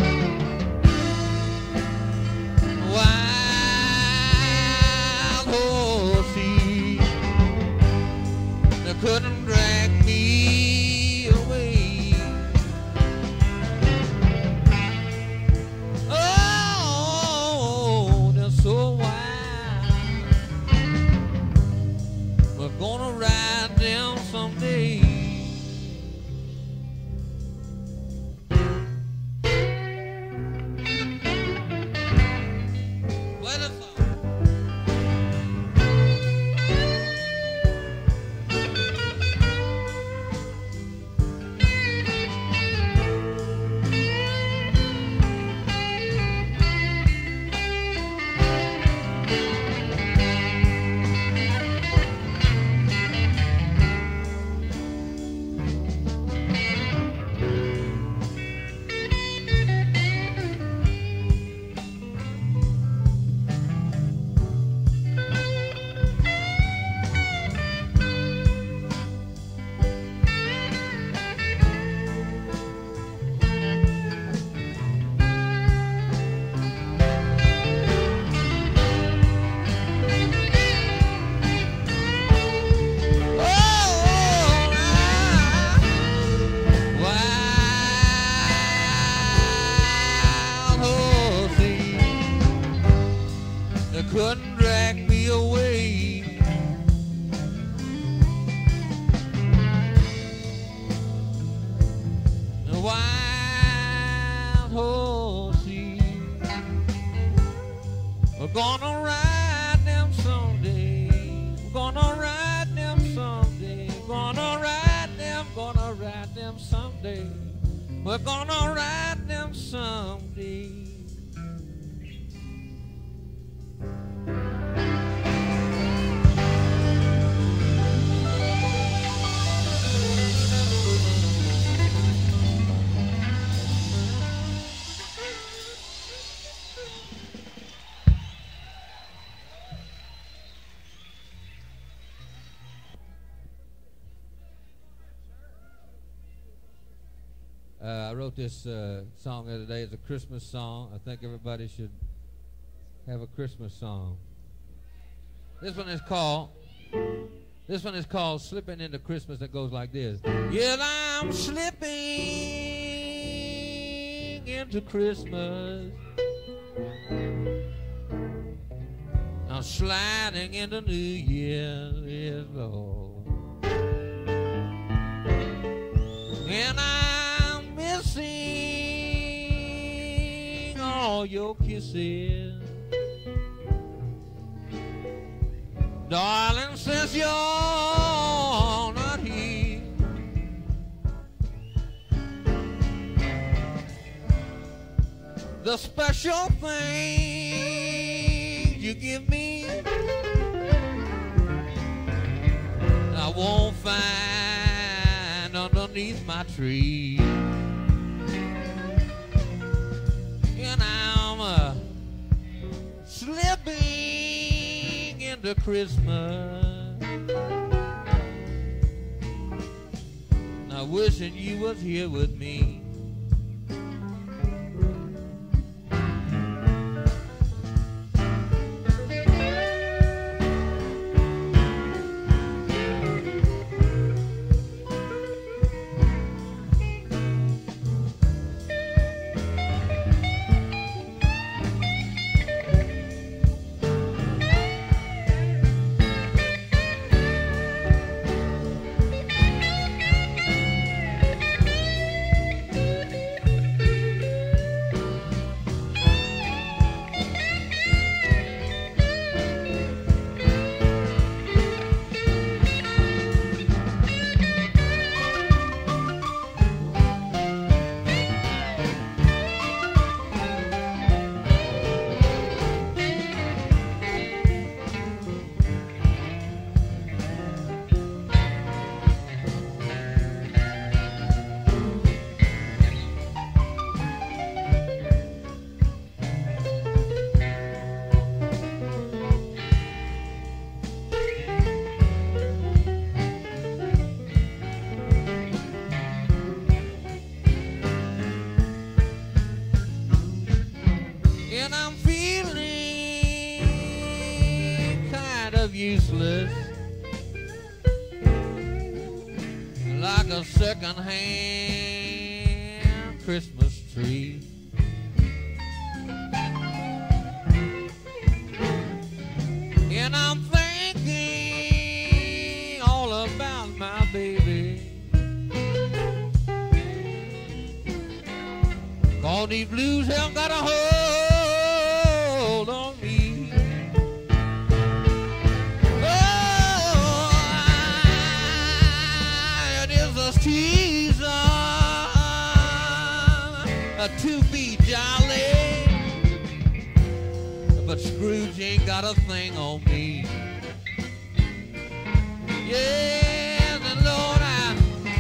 Wild horsey, they couldn't drag me away. Oh, they're so wild. We're gonna ride them someday. Play the song. Couldn't drag me away. The wild horsey, we're gonna ride them someday. We're gonna ride them someday. Gonna ride them, gonna ride them someday. We're gonna ride them someday. Uh, I wrote this uh, song the other day. It's a Christmas song. I think everybody should have a Christmas song. This one is called, this one is called Slipping Into Christmas. That goes like this. Yeah, I'm slipping into Christmas. I'm sliding into New Year, yes, Lord. And I'm missing all your kisses. Darling, since you're not here, the special thing you give me, I won't find underneath my tree. And I'm uh, slipping into Christmas, now wishing you was here with me. useless, like a second-hand Christmas tree. And I'm thinking all about my baby, 'cause these blues have got a hold on me. Oh, it is a season to be jolly, but Scrooge ain't got a thing on me. Yes, and Lord, I,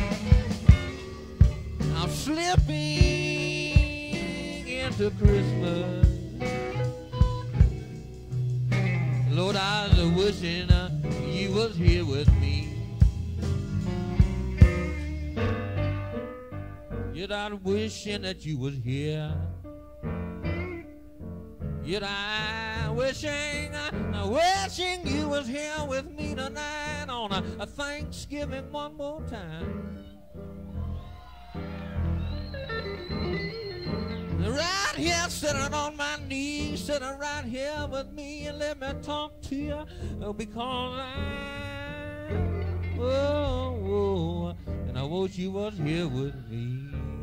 I'm slipping into Christmas. Lord, I was wishing uh, you was here with me. Yet I'm wishing that you was here. Yet I'm wishing, I'm wishing you was here with me tonight on a, a Thanksgiving one more time. Right here, sitting on my knees, sitting right here with me, and let me talk to you, because I, oh, oh, and I wish you was here with me.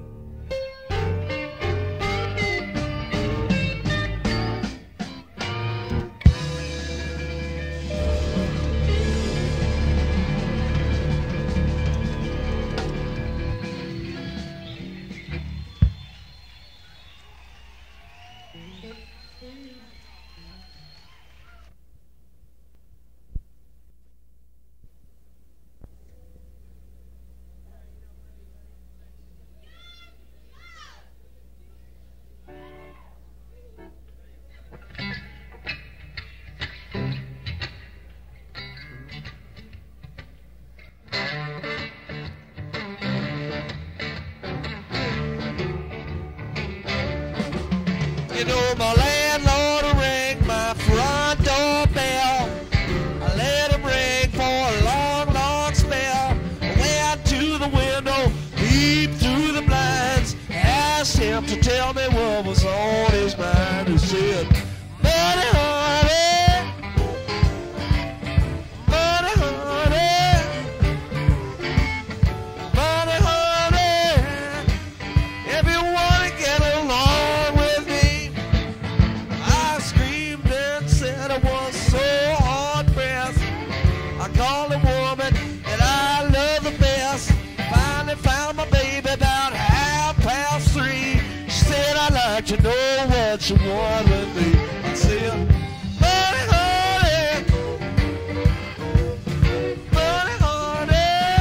You know, my landlord rang my front door bell. I let him ring for a long, long spell. I went to the window, peeped through the blinds, asked him to tell me what was on his mind. He said, "Money, honey, money, honey, money, honey, if you want to get along with me." I screamed and said I was so hard-pressed. I called a woman that I love the best. Finally found my baby about half past three. She said, "I'd like to know what you want with me." I said, "Money, honey, money, honey,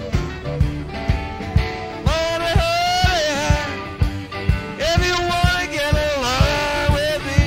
money, honey, if you want to get along with me."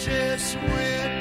just went